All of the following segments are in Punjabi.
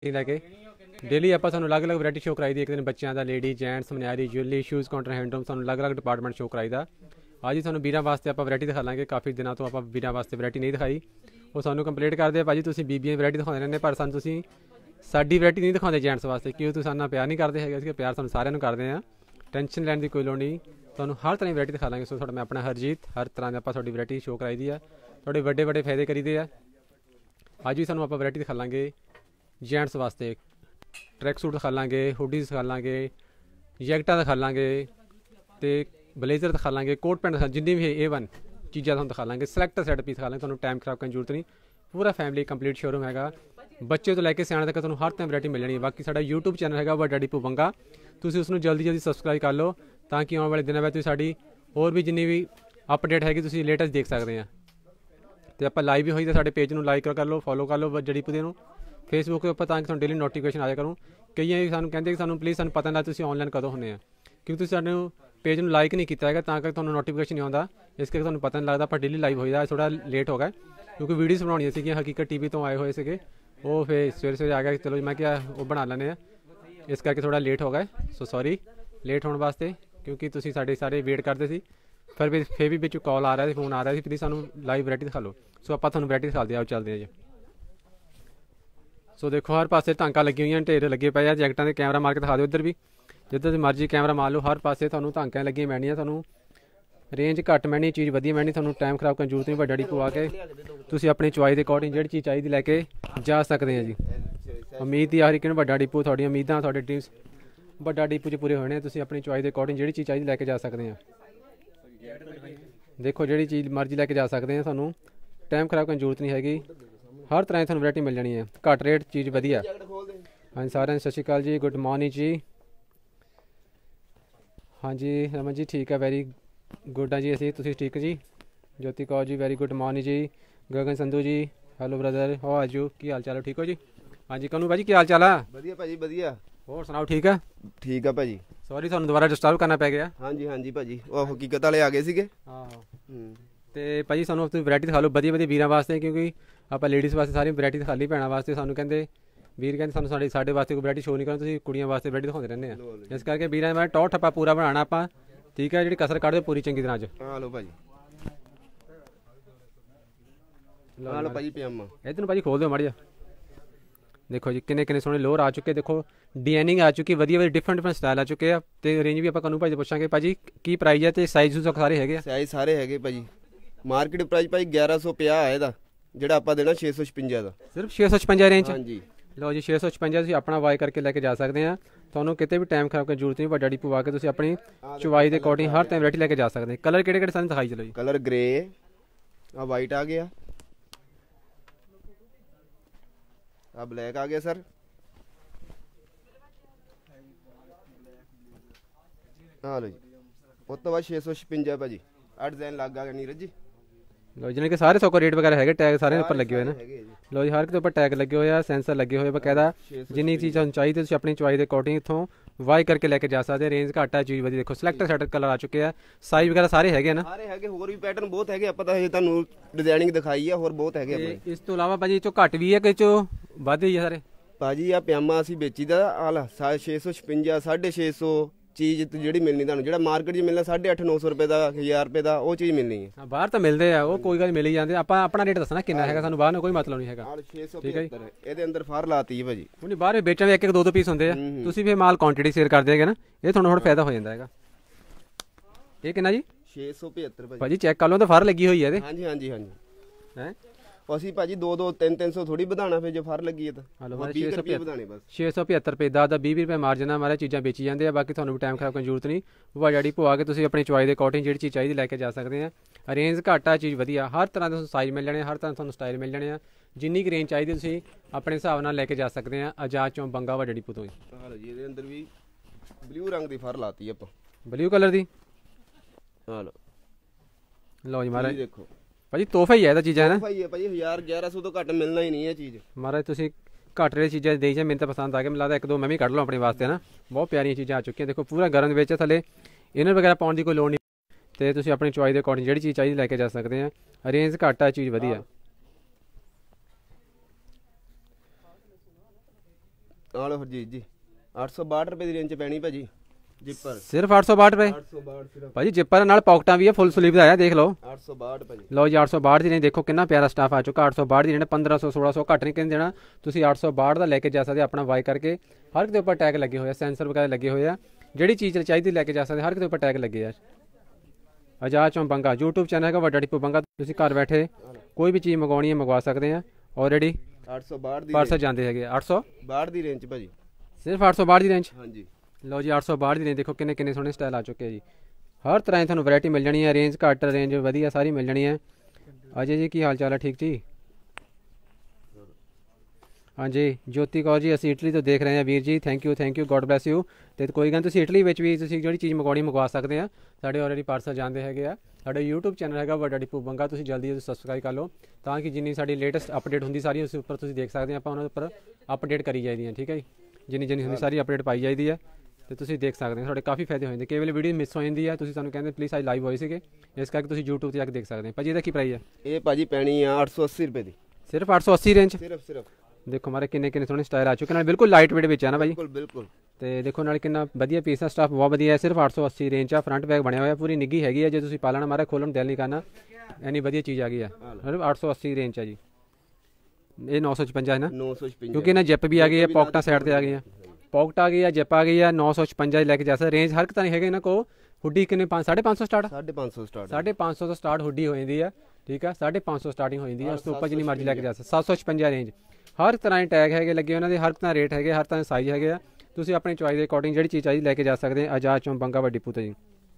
लैके डेली आप अलग अलग वैरायटी शो कराई दी। एक दिन बच्चों का, लेडी जेंट्स, मनियारी, ज्वेलरी, शूज़ काउंटर, हैंडलूम, सू अलग अलग डिपार्टमेंट शो कराई दा। आज ही सू वीर वास्ते आप वैरायटी दिखा लाँगे। काफ़ी दिनों तो आप वीर वास्ते वैरायटी नहीं दिखाई। वो सूँ कंप्लेट करते भाजी तुम बीबियां वैरायटी दिखाते रहने, पर सू साडी वैरायटी नहीं दिखाते जेंट्स वास्ते, क्यों तुम साना प्यार नहीं करते है। प्यार सू सारे करते हैं, टेंशन लैन की कोई लोड़ नहीं। तो हर तरह की वैरायटी दिखा लाँगे। सो मैं अपना हरजीत, हर तरह की आप वैरायटी शो कराई दी है। थोड़े बड़े बड़े फायदे करी दे। अज भी सूँ आप वैरायटी दिखा लाँगे जेंट्स वास्ते। ट्रैक सूट दिखा लाँगे, हुडीज दिखा लाँगे, जैकटा दिखा लाँगे, तो ब्लेजर दिखा लाँगे, कोट पैंट दिखा, जिन्नी भी A1 चीज़ा तुम दिखा लाँगे। सिलेक्ट सैट पीस दिखा लाँगे। टाइम खराब करने की जरूरत नहीं। पूरा फैमिली कंप्लीट शोरूम है। बच्चे तो लैके सियाने तक हर टाइम वैरायटी मिल जानी। बाकी साडा यूट्यूब चैनल है वड्डा डीपू बंगा, तुसीं उसनूं जल्दी जल्दी सबसक्राइब कर लो, ताकि आने वाले दिनों में साड़ी होर भी जिन्नी भी अपडेट हैगी तुसीं लेटेस्ट देख सकते हैं। तो आप लाइव भी होई तो साडे पेज में लाइक कर लो, फॉलो कर लो वड्डा डीपू दे नूं फेसबुक के उपर, ताकि डेली नोटिफिकेशन आया करूँ। कई सानूं कहते कि सानूं प्लीज़ सानूं पता नहीं तुसीं ऑनलाइन कदों होंदे आ, क्योंकि तुसीं सानूं पेज में लाइक नहीं किया है, करके तुहानूं नोटिफिकेशन नहीं आता। इस करके तुहानूं पता नहीं लगता। पर डेली लाइव होईदा, थोड़ा लेट हो गया क्योंकि वीडियोज़ बनाउणियां सीगियां। हकीकत TV तो आए हुए थे, वो फिर सवेरे सवेरे आ गया। चलो मैं क्या वो बना लैने, इस करके थोड़ा लेट हो गए। सो सॉरी लेट होने वास्ते, क्योंकि तुसीं साडे सारे वेट करते सी। फिर भी बिच कॉल आ रहा है, फोन आ रहा है, प्लीज़ सानूं लाइव वैरायटी दिखा लो। सो आप तुहानूं वैरायटी दिखाते आओ, चलते हैं जी। सो देखो हर पासे टांका लगी हुई, ढेर लगे पे हैं जैकटा के। कैमरा मार के दिखा दो, इधर भी जिधर मर्जी कैमरा मार लो। हर पासे तुहानूं टांका लगी मैनियां। तुहानूं रेंज घट मैनी, चीज़ वधिया मैनी। तुहानूं टाइम खराब करने की जरूरत नहीं। वड्डा डीपू आके तुसीं अपनी चॉइस के अकॉर्डिंग जिहड़ी चीज़ चाहिए लैके जा सकते हैं जी। उम्मीद ही हर एक वड्डा डीपू, थोड़ी उम्मीदां थोड़े ड्रीम्स वड्डा डीपू च पूरे होने। तुसीं अपनी चॉइस के अकॉर्डिंग जिहड़ी चीज़ चाहिए लैके जा सकते हैं। देखो जिहड़ी चीज़ मर्जी लैके जा सकते हैं। तुहानूं टाइम खराब करने की जरूरत नहीं हैगी। हर तरह की तुहानूं वैरायटी मिल जानी है, घट रेट चीज़ वधिया। हाँ सारे सत श्री अकाल जी, गुड मॉर्निंग जी। हाँ जी रमन जी ठीक है, वैरी गुड है जी। असी तुसीं ठीक जी। Jyoti Kaur ji very good morning ji. Gagan Sandhu ji hello brother, हो आज यू की हाल चाल है, ठीक हो जी। हाँ जी कनू भाजी की हाल चाल है? वधिया भाजी वधिया। होर सुनाओ ठीक है? ठीक है भाजी। सॉरी तुहानूं दोबारा डिस्टर्ब करना पै गया। हाँ जी भाजी, वो हकीकत वाले आ गए सीगे। तो भाजी सानूं तुसीं वैरायटी दिखा लो वधिया वधिया वीरां वास्ते, क्योंकि आप लेडीज़ वास्ते सारी वैरायटी दिखा ली। भैणां वास्ते सानूं कहंदे वीर कहते सानूं साडे वास्ते कोई वैरायटी शो नहीं करना, तुसीं कुड़ियां वास्ते वैरायटी दिखाते रहंदे आ। इस करके वीरां मैं टॉप ठप्पा पूरा बनाना आपां, ठीक है। जी कसर कढ़ दो पूरी चंगी तरह च। हाँ लो भाजी, हाँ लो भाजी पजामा इधर भाजी खोल दो माड़ी। देखो जी किन्ने किन्ने सोहने लोअर आ चुके, देखो डिजाइनिंग आ चुकी, वधिया वधिया डिफरेंट डिफरेंट स्टाइल आ चुके हैं। तो रेंज भी आप कनू भाजी पुछांगे भाजी की प्राइस है, तो साइज़ सारे हैगे? साइज सारे हैगे भाजी। मार्केट प्राइस भाई 1150 है ਇਹਦਾ, ਜਿਹੜਾ ਆਪਾਂ देना 656 ਦਾ। सिर्फ 656 रेंज? हाँ जी लो जी 656 ਤੁਸੀਂ अपना वाई करके लैके जा सकते हैं। ਤੁਹਾਨੂੰ कितने भी टाइम खराब करने की जरूरत नहीं। वड्डा डीपू आके ਤੁਸੀਂ अपनी चुवाई के अकॉर्डिंग हर टाइम वैरायटी लैके जा सकते हैं। कलर किहड़े किहड़े सानूं दिखाई चलो जी। कलर ग्रे आ, वाइट आ गया, आ ब्लैक आ गया सर, हाँ लो जी। उस तो बाद 656 भाजी आ डिजाइन लग आ गया नीरज जी। लो जी कि सारे सौ रेट वगैरह है, टैग सारे ऊपर लगे हुए हैं। लो जी हर एक ऊपर टैग लगे हुए हैं, सेंसर लगे हुए बकायदा। जिन्नी चीज़ चाहिए तुम अपनी चॉइस के अकॉर्डिंग इतों वाई करके लैके जा सकते हैं। रेंज घट है, चीज़ वधी। देखो सिलेक्ट सैट कलर आ चुके हैं, साइज वगैरह सारे है ना? सारे है, होर भी पैटर्न बहुत है, ਆਪਾਂ ਤਾਂ ਇਹ ਤੁਹਾਨੂੰ ਡਿਜ਼ਾਈਨਿੰਗ ਦਿਖਾਈ ਆ, ਹੋਰ ਬਹੁਤ ਹੈਗੇ ਆਪਣੇ। ਇਸ ਤੋਂ ਇਲਾਵਾ ਭਾਜੀ ਇਹ ਚੋਂ ਘੱਟ ਵੀ ਹੈ ਕਿ ਚੋਂ ਵੱਧ ਹੀ ਹੈ ਸਾਰੇ? ਭਾਜੀ ਆ ਪਜਾਮਾ ਅਸੀਂ ਵੇਚੀਦਾ ਆਲਾ 656 650 ਚੀਜ਼ ਜਿਹੜੀ ਮਿਲਣੀ ਤੁਹਾਨੂੰ, ਜਿਹੜਾ ਮਾਰਕੀਟ 'ਚ ਮਿਲਣਾ 850 900 ਰੁਪਏ ਦਾ 1000 ਰੁਪਏ ਦਾ, ਉਹ ਚੀਜ਼ ਮਿਲਣੀ ਹੈ। ਬਾਹਰ ਤਾਂ ਮਿਲਦੇ ਆ, ਉਹ ਕੋਈ ਗੱਲ ਮਿਲ ਹੀ ਜਾਂਦੇ। ਆਪਾਂ ਆਪਣਾ ਰੇਟ ਦੱਸਣਾ ਕਿੰਨਾ ਹੈਗਾ, ਸਾਨੂੰ ਬਾਹਰ ਨੂੰ ਕੋਈ ਮਤਲਬ ਨਹੀਂ ਹੈਗਾ। 675 ਇਹਦੇ ਅੰਦਰ ਫਰ ਲਾਤੀ ਹੈ ਭਾਜੀ। ਉਹਨੇ ਬਾਹਰ ਵੇਚਣ ਦੇ ਇੱਕ ਦੋ ਪੀਸ ਹੁੰਦੇ ਆ, ਤੁਸੀਂ ਫਿਰ ਮਾਲ ਕੁਆਂਟੀਟੀ ਸ਼ੇਅਰ ਕਰ ਦੇਗੇ ਨਾ, ਇਹ ਤੁਹਾਨੂੰ ਥੋੜਾ ਫਾਇਦਾ ਹੋ ਜਾਂਦਾ ਹੈਗਾ। ਇਹ ਕਿੰਨਾ ਜੀ? 675 ਭਾਜੀ ਚੈੱਕ ਕਰ ਲਓ ਤਾਂ ਫਰ ਲੱਗੀ ਹੋਈ ਹੈ ਇਹਦੇ। ਹਾਂਜੀ ਹਾਂਜੀ ਹਾਂਜੀ ਹੈ ਅਸੀਂ ਭਾਜੀ 2 2 3 300 ਥੋੜੀ ਵਧਾਣਾ, ਫਿਰ ਜੇ ਫਰ ਲੱਗੀ ਹੈ ਤਾਂ 20 ਰੁਪਏ ਵਧਾਣੇ ਬਸ। 675 ਰੁਪਏ ਦਾ 20 ਰੁਪਏ ਮਾਰਜਨ ਨਾਲ ਮਾਰੇ ਚੀਜ਼ਾਂ ਵੇਚੀ ਜਾਂਦੇ ਆ। ਬਾਕੀ ਤੁਹਾਨੂੰ ਵੀ ਟਾਈਮ ਖਰਾਬ ਕਰਨ ਦੀ ਜ਼ਰੂਰਤ ਨਹੀਂ। ਵੱਡਾ ਡਿਪੂ ਆ ਕੇ ਤੁਸੀਂ ਆਪਣੀ ਚੁਆਇਸ ਦੇ ਅਕੋਰਡਿੰਗ ਜਿਹੜੀ ਚੀਜ਼ ਚਾਹੀਦੀ ਲੈ ਕੇ ਜਾ ਸਕਦੇ ਆ। ਰੇਂਜ ਘੱਟ ਆ, ਚੀਜ਼ ਵਧੀਆ, ਹਰ ਤਰ੍ਹਾਂ ਦੇ ਸਾਈਜ਼ ਮਿਲ ਜਾਣੇ, ਹਰ ਤਰ੍ਹਾਂ ਤੁਹਾਨੂੰ ਸਟਾਈਲ ਮਿਲ ਜਾਣੇ ਆ। ਜਿੰਨੀ ਕੁ ਰੇਂਜ ਚਾਹੀਦੀ ਤੁਸੀਂ ਆਪਣੇ ਹਿਸਾਬ ਨਾਲ ਲੈ ਕੇ ਜਾ ਸਕਦੇ ਆ। ਆਜ਼ਾਦ ਚੋਂ ਬੰਗਾ ਵੱਡਾ ਡਿਪੂ ਤੋਂ। ਹਾਂ ਜੀ ਇਹਦੇ ਅੰਦਰ ਵੀ ਬਲੂ ਰੰਗ ਦੀ ਫਰ ਲਾਤੀ ਆਪਾਂ, ਬਲੂ ਕਲਰ ਦੀ। ਹਾਂ ਲਓ ਜੀ ਮਹਾਰਾਜ ਦੇਖੋ ਭਾਜੀ ਤੋਹਫਾ ਹੀ ਹੈ ਇਹ ਤਾਂ ਚੀਜ਼ਾਂ ਨਾ। ਤੋਹਫਾ ਹੀ ਹੈ ਭਾਜੀ, 1000 1100 ਤੋਂ ਘੱਟ ਮਿਲਣਾ ਹੀ ਨਹੀਂ ਇਹ ਚੀਜ਼। ਮਹਾਰਾਜ ਤੁਸੀਂ ਘੱਟ ਰੇਟ ਚੀਜ਼ਾਂ ਦੇਈ ਜਾਂ ਮੈਨੂੰ ਤਾਂ ਪਸੰਦ ਆ ਗਿਆ। ਮੈਨੂੰ ਲੱਗਦਾ ਇੱਕ ਦੋ ਮੈਂ ਵੀ ਕੱਢ ਲਵਾਂ ਆਪਣੇ ਵਾਸਤੇ ਨਾ। ਬਹੁਤ ਪਿਆਰੀਆਂ ਚੀਜ਼ਾਂ ਆ ਚੁੱਕੀਆਂ। ਦੇਖੋ ਪੂਰਾ ਗਰਮ ਦੇ ਵਿੱਚ ਥੱਲੇ ਇਨਰ ਵਗੈਰਾ ਪਾਉਣ ਦੀ ਕੋਈ ਲੋੜ ਨਹੀਂ, ਤੇ ਤੁਸੀਂ ਆਪਣੀ ਚੁਆਇਸ ਦੇ ਅਕੋਰਡਿੰਗ ਜਿਹੜੀ ਚੀਜ਼ ਚਾਹੀਦੀ ਲੈ ਕੇ ਜਾ ਸਕਦੇ ਆ। ਰੇਂਜ ਘੱਟ ਆ, ਚੀਜ਼ ਵਧੀਆ। ਆ ਲਓ ਹਰਜੀਤ ਜੀ 862 ਰੁਪਏ ਦੀ ਰੇਂਜ ਚ ਪੈਣੀ ਭਾਜੀ ਜਿੱਪਰ ਸਿਰਫ 862 ਰੁਪਏ 862 ਸਿਰਫ ਭਾਜੀ ਜਿੱਪਰ ਨਾਲ ਪੌਕਟਾਂ ਵੀ ਆ ਫੁੱਲ ਸਲੀਵ ਦਾ ਆ ਦੇਖ ਲਓ 862 ਭਾਜੀ ਲਓ ਜੀ 862 ਦੀ ਰੇਂਜ ਦੇਖੋ ਕਿੰਨਾ ਪਿਆਰਾ ਸਟਾਫ ਆ ਚੁੱਕਾ 862 ਦੀ ਰੇਂਜ 1500 1600 ਘੱਟ ਨਹੀਂ ਕਹਿੰਦੇ ਦੇਣਾ ਤੁਸੀਂ 862 ਦਾ ਲੈ ਕੇ ਜਾ ਸਕਦੇ ਆਪਣਾ ਵਾਈ ਕਰਕੇ ਹਰ ਇੱਕ ਦੇ ਉੱਪਰ ਟੈਗ ਲੱਗੇ ਹੋਏ ਆ ਸੈਂਸਰ ਵਗੈਰਾ ਲੱਗੇ ਹੋਏ ਆ ਜਿਹੜੀ ਚੀਜ਼ ਚਾਹੀਦੀ ਲੈ ਕੇ ਜਾ ਸਕਦੇ ਹਰ ਇੱਕ ਦੇ ਉੱਪਰ ਟੈਗ ਲੱਗੇ ਆ ਆਜ਼ਾਦ ਚੋਂ ਬੰਗਾ YouTube ਚੈਨਲ ਹੈਗਾ ਵੱਡਾ ਡਿਪੂ ਬੰਗਾ ਤੁਸੀਂ ਘਰ ਬੈਠੇ ਕੋਈ ਵੀ ਚੀਜ਼ ਮੰਗਵਾਉਣੀ ਹੈ ਮੰਗਵਾ ਸਕਦੇ ਆ ਆਲਰੇਡੀ 862 ਦੀ ਪਾਰਸਲ ਜਾਂਦੇ ਹੈਗੇ 862 ਦੀ ਰੇਂਜ ਚ ਭਾਜੀ ਸਿਰਫ 862 ਦੀ ਰੇਂਜ ਹਾਂਜੀ ਲਓ ਜੀ 862 ਦੀ ਰੇਂਜ ਦੇਖੋ ਕਿੰਨੇ ਕਿੰਨੇ ਸੋਹਣੇ ਸਟਾਈਲ ਆ ਚੁੱਕੇ ਆ ਜੀ ਹਰ ਤਰ੍ਹਾਂ ਦੀ ਤੁਹਾਨੂੰ ਵੈਰਾਈਟੀ ਮਿਲ ਜਾਣੀ ਹੈ ਰੇਂਜ ਘੱਟ ਰੇਂਜ ਵਧੀਆ ਸਾਰੀ ਮਿਲ ਜਾਣੀ ਹੈ ਅਜੇ ਜੀ ਕੀ ਹਾਲ ਚਾਲ ਹੈ ਠੀਕ ਜੀ ਹਾਂਜੀ ਜੋਤੀ ਕੌਰ ਜੀ ਅਸੀਂ ਇਟਲੀ ਤੋਂ ਦੇਖ ਰਹੇ ਹਾਂ ਵੀਰ ਜੀ thank you god bless you ਤੇ ਕੋਈ ਗੱਲ ਤੁਸੀਂ ਇਟਲੀ ਵਿੱਚ ਵੀ ਤੁਸੀਂ ਜਿਹੜੀ ਚੀਜ਼ ਮੰਗਵਾਉਣੀ ਮੰਗਵਾ ਸਕਦੇ ਆ ਸਾਡੇ ਆਲਰੇਡੀ ਪਾਰਸਲ ਜਾਂਦੇ ਹੈਗੇ ਆ ਸਾਡਾ YouTube ਚੈਨਲ ਹੈਗਾ ਵੱਡਾ ਡਿਪੂ ਬੰਗਾ ਤੁਸੀਂ ਜਲਦੀ ਸਬਸਕ੍ਰਾਈਬ ਕਰ ਲਓ ਤਾਂ ਕਿ ਜਿੰਨੀ ਸਾਡੀ ਲੇਟੈਸਟ ਅਪਡੇਟ ਹੁੰਦੀ ਸਾਰੀ ਉਸ ਉੱਪਰ ਤੁਸੀਂ ਦੇਖ ਸਕਦੇ ਆ ਆਪਾਂ ਉਹਨਾਂ ਉੱਪਰ ਅਪਡੇਟ ਕਰੀ ਜਾਈਦੀ ਹੈ ਠੀਕ ਹੈ ਜੀ ਜਿੰਨੀ ਹੁੰਦੀ ਸਾਰੀ ਅਪਡੇਟ ਪਾਈ ਜਾਈਦੀ ਹੈ ਤੇ ਤੁਸੀਂ ਦੇਖ ਸਕਦੇ ਹੋ ਤੁਹਾਡੇ ਕਾਫੀ ਫਾਇਦੇ ਹੋ ਜਾਂਦੇ ਕਈ ਵੇਲੇ ਵੀਡੀਓ ਮਿਸ ਹੋ ਜਾਂਦੀ ਹੈ ਤੁਸੀਂ ਸਾਨੂੰ ਕਹਿੰਦੇ ਪਲੀਜ਼ ਅੱਜ ਲਾਈਵ ਹੋਏ ਸੀਗੇ ਇਸ ਕਰਕੇ ਤੁਸੀਂ YouTube ਤੇ ਜਾ ਕੇ ਦੇਖ ਸਕਦੇ ਹੋ ਭਾਜੀ ਇਹਦਾ ਕੀ ਪ੍ਰਾਈਸ ਹੈ ਇਹ ਭਾਜੀ ਪੈਣੀ ਆ 880 ਰੁਪਏ ਦੀ ਸਿਰਫ 880 ਰੇਂਜ ਸਿਰਫ ਦੇਖੋ ਮਾਰੇ ਕਿੰਨੇ ਕਿੰਨੇ ਸੋਹਣੇ ਸਟਾਈਲ ਆ ਚੁੱਕੇ ਨਾਲ ਬਿਲਕੁਲ ਲਾਈਟ ਵੇਟ ਵਿੱਚ ਆ ਨਾ ਭਾਜੀ ਬਿਲਕੁਲ ਤੇ ਦੇਖੋ ਨਾਲ ਕਿੰਨਾ ਵਧੀਆ ਪੀਸ ਦਾ ਸਟਾਫ ਬਹੁਤ ਵਧੀਆ ਹੈ ਸਿਰਫ 880 ਰੇਂਜ ਆ ਫਰੰਟ ਬੈਗ ਬਣਿਆ ਹੋਇਆ ਪੂਰੀ ਨਿੱਗੀ ਹੈਗੀ ਹੈ ਜੇ ਤੁਸੀਂ ਪਾਲਣਾ ਮਾਰੇ ਖੋਲਣ ਦਿਲ ਨਹੀਂ ਕਰਨਾ ਐਨੀ ਵਧੀਆ ਚੀਜ਼ ਆ ਗਈ ਆ ਸਿਰਫ 880 ਰੇਂਜ ਆ ਜੀ ਇਹ 955 ਹੈ ਨਾ 955 ਕਿਉਂਕਿ ਇਹਨਾਂ ਜਿਪ ਵੀ ਆ ਗਈ ਹੈ ਪੌਕਟਾਂ ਸਾਈਡ ਤੇ ਆ ਗਈਆਂ ਪੌਕਟ ਆ ਗਈ ਆ ਜਿਪ ਆ ਗਈ ਆ 956 ਦੀ ਲੈ ਕੇ ਜਾ ਸਕਦੇ ਰੇਂਜ ਹਰ ਇੱਕ ਤਾਂ ਨਹੀਂ ਹੈਗੇ ਇਹਨਾਂ ਕੋ ਹੁੱਡੀ ਕਿੰਨੇ 550 ਸਟਾਰਟ 550 ਸਟਾਰਟ 550 ਤੋਂ ਸਟਾਰਟ ਹੁੱਡੀ ਹੋ ਜਾਂਦੀ ਆ ਠੀਕ ਆ 550 ਸਟਾਰਟਿੰਗ ਹੋ ਜਾਂਦੀ ਆ ਉਸ ਤੋਂ ਉੱਪਰ ਜਿੰਨੀ ਮਰਜ਼ੀ ਲੈ ਕੇ ਜਾ ਸਕਦੇ 756 ਰੇਂਜ ਹਰ ਤਰ੍ਹਾਂ ਦੇ ਟੈਗ ਹੈਗੇ ਲੱਗੇ ਉਹਨਾਂ ਦੇ ਹਰ ਤਰ੍ਹਾਂ ਰੇਟ ਹੈਗੇ ਹਰ ਤਰ੍ਹਾਂ ਦੇ ਸਾਈਜ਼ ਹੈਗੇ ਆ ਤੁਸੀਂ ਆਪਣੀ ਚੁਆਇਸ ਦੇ ਅਕੋਰਡਿੰਗ ਜਿਹੜੀ ਚੀਜ਼ ਚਾਹੀਦੀ ਲੈ ਕੇ ਜਾ ਸਕਦੇ ਆ ਆਜ਼ਾਦ ਚੋਂ ਬੰਗਾ ਵੱਡੀ ਪੁੱਤ ਜੀ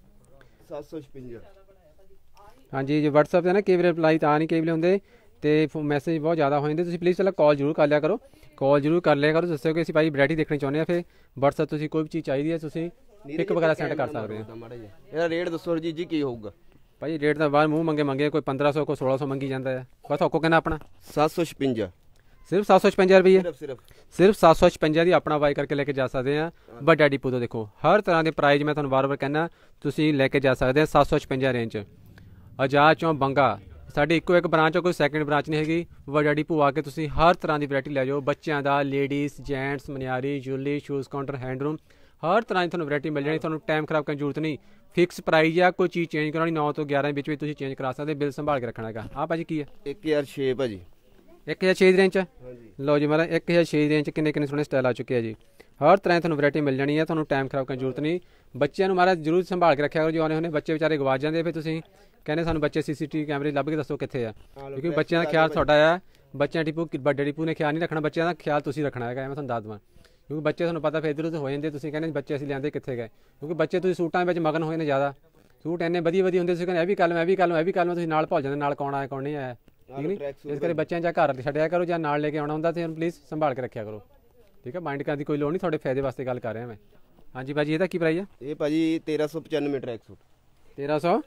756 ਹਾਂਜੀ ਜੀ WhatsApp ਤੇ ਨਾ ਕਈ ਵਾਰ ਰਿਪਲਾਈ ਤਾਂ ਨਹੀਂ ਕਈ ਵੇਲੇ ਹੁੰਦੇ ਤੇ ਮੈਸੇਜ ਬਹੁਤ ਜ਼ਿਆਦਾ ਹੋ ਜਾਂਦੇ ਤੁਸੀਂ ਪਲੀਜ਼ ਪਹਿਲਾਂ ਕਾਲ ਜ਼ਰੂਰ ਕਰ ਲਿਆ ਕਰੋ ਦੱਸਿਓ ਕਿ ਅਸੀਂ ਭਾਈ ਵੈਰਾਈਟੀ ਦੇਖਣੀ ਚਾਹੁੰਦੇ ਆ ਫਿਰ WhatsApp ਤੁਸੀਂ ਕੋਈ ਵੀ ਚੀਜ਼ ਚਾਹੀਦੀ ਹੈ ਤੁਸੀਂ ਪਿਕ ਵਗੈਰਾ ਸੈਂਡ ਕਰ ਸਕਦੇ ਆ ਇਹਦਾ ਰੇਟ ਦੱਸੋ ਜੀ ਕੀ ਹੋਊਗਾ ਭਾਈ ਰੇਟ ਦਾ ਬਾਹਰ ਮੂੰਹ ਮੰਗੇ ਕੋਈ 1500 ਕੋਈ 1600 ਮੰਗੀ ਜਾਂਦਾ ਹੈ ਬਸ ਹੱਕੋ ਕਹਿੰਦਾ ਆਪਣਾ 756 ਸਿਰਫ 756 ਰੁਪਏ ਸਿਰਫ 756 ਦੀ ਆਪਣਾ ਬਾਈ ਕਰਕੇ ਲੈ ਕੇ ਜਾ ਸਕਦੇ ਆ ਵੱਡਾ ਡਿਪੂ ਤੋਂ ਦੇਖੋ ਹਰ ਤਰ੍ਹਾਂ ਦੇ ਪ੍ਰਾਈਜ਼ ਮੈਂ ਤੁਹਾਨੂੰ ਵਾਰ-ਵਾਰ ਕਹਿੰਦਾ ਤੁਸੀਂ ਲੈ ਕੇ ਜਾ ਸਕਦੇ ਆ 756 ਰੇਂਜ ਆਜ਼ਾਦ ਚੋਂ ਬੰਗਾ ਸਾਡੀ ਇੱਕੋ ਇੱਕ ਬ੍ਰਾਂਚ ਕੋਈ ਸੈਕਿੰਡ ਬ੍ਰਾਂਚ ਨਹੀਂ ਹੈਗੀ ਵੱਡਾ ਡਿਪੂ ਆ ਕੇ ਤੁਸੀਂ ਹਰ ਤਰ੍ਹਾਂ ਦੀ ਵੈਰਾਈਟੀ ਲੈ ਜਾਓ ਬੱਚਿਆਂ ਦਾ ਲੇਡੀਜ਼ ਜੈਂਟਸ ਮਨਿਆਰੀ ਜੁਐਲਰੀ ਸ਼ੂਜ਼ ਕਾਊਂਟਰ ਹੈਂਡਰੂਮ ਹਰ ਤਰ੍ਹਾਂ ਦੀ ਤੁਹਾਨੂੰ ਵੈਰਾਈਟੀ ਮਿਲ ਜਾਣੀ ਤੁਹਾਨੂੰ ਟਾਈਮ ਖਰਾਬ ਕਰਨ ਦੀ ਜ਼ਰੂਰਤ ਨਹੀਂ ਫਿਕਸ ਪ੍ਰਾਈਜ਼ ਆ ਕੋਈ ਚੀਜ਼ ਚੇਂਜ ਕਰਾਉਣੀ 9 ਤੋਂ 11 ਵਿੱਚ ਤੁਸੀਂ ਚੇਂਜ ਕਰਾ ਸਕਦੇ ਬਿੱਲ ਸੰਭਾਲ ਕੇ ਰੱਖਣਾ ਹੈਗਾ ਆ ਭਾਜੀ ਕੀ ਹੈ 1006 ਭਾਜੀ 1006 ਦੀ ਰੇਂਜ ਲਓ ਜੀ ਮਾਰਾ 1006 ਦੀ ਰੇਂਜ ਕਿੰਨੇ ਕਿੰਨੇ ਸੋਹਣੇ ਸਟਾਈਲ ਆ ਚੁੱਕੇ ਆ ਜੀ ਹਰ ਤਰ੍ਹਾਂ ਦੀ ਤੁਹਾਨੂੰ ਵੈਰਾਈਟੀ ਮਿਲ ਜਾਣੀ ਹੈ ਤੁਹਾਨੂੰ ਟਾਈਮ ਖਰਾਬ ਕਰਨ ਦੀ ਜ਼ਰੂਰਤ ਨਹੀਂ ਬੱਚਿਆਂ ਨੂੰ ਮਾਰਾ ਜ਼ਰੂਰ ਸੰਭਾਲ ਕੇ ਰੱਖਿਆ ਕਰੋ ਜੋ ਆਨੇ ਹੋਣੇ ਬੱਚੇ ਵਿਚਾਰੇ ਗਵਾਚ ਜਾਂਦੇ ਫਿਰ ਤੁਸੀਂ ਕਹਿੰਦੇ ਸਾਨੂੰ ਬੱਚੇ CCTV ਕੈਮਰੇ ਲੱਭ ਕੇ ਦੱਸੋ ਕਿੱਥੇ ਆ ਕਿਉਂਕਿ ਬੱਚਿਆਂ ਦਾ ਖਿਆਲ ਤੁਹਾਡਾ ਆ ਬੱਚਿਆਂ ਡਿਪੂ ਵੱਡੇ ਡਿਪੂ ਨੇ ਖਿਆਲ ਨਹੀਂ ਰੱਖਣਾ ਬੱਚਿਆਂ ਦਾ ਖਿਆਲ ਤੁਸੀਂ ਰੱਖਣਾ ਹੈਗਾ ਮੈਂ ਤੁਹਾਨੂੰ ਦੱਸ ਦਵਾਂ ਕਿਉਂਕਿ ਬੱਚੇ ਤੁਹਾਨੂੰ ਪਤਾ ਫਿਰ ਇੱਧਰ ਉੱਧਰ ਹੋ ਜਾਂਦੇ ਤੁਸੀਂ ਕਹਿੰਦੇ ਬੱਚੇ ਅਸੀਂ ਲਿਆਂਦੇ ਕਿੱਥੇ ਗਏ ਕਿਉਂਕਿ ਬੱਚੇ ਤੁਸੀਂ ਸੂਟਾਂ ਵਿੱਚ ਮਗਨ ਹੋਏ ਨੇ ਜ਼ਿਆਦਾ ਸੂਟ ਇੰਨੇ ਵਧੀਆ ਹੁੰਦੇ ਤੁਸੀਂ ਕਹਿੰਦੇ ਇਹ ਵੀ ਕਰ ਲਵਾਂ ਤੁਸੀਂ ਨਾਲ ਭੁੱਲ ਜਾਂਦੇ ਨਾਲ ਕੌਣ ਆਇਆ ਕੌਣ ਨਹੀਂ ਆਇਆ ਠੀਕ ਨਹੀਂ ਇਸ ਕਰਕੇ ਬੱਚਿਆਂ ਜਾਂ ਘਰ ਛੱਡਿਆ ਕਰੋ ਜਾਂ ਨਾਲ ਲੈ ਕੇ ਆਉਣਾ ਹੁੰਦਾ ਤੇ ਪਲੀਜ਼ ਸੰਭਾਲ ਕੇ ਰੱਖਿਆ ਕਰੋ ਠੀਕ ਹੈ ਮਾਈਂਡ ਕਰਨ ਦੀ ਕੋਈ ਲੋੜ ਨਹੀਂ ਤੁਹਾਡੇ ਫਾਇਦੇ ਵਾਸਤੇ ਗੱਲ ਕਰ ਰਿਹਾ ਮੈਂ ਹਾਂਜੀ ਭਾਜੀ ਇਹਦਾ ਕੀ ਪ੍ਰਾਈਸ ਆ ਇਹ ਭਾਜੀ 1395 ਟਰੈਕ ਸੂਟ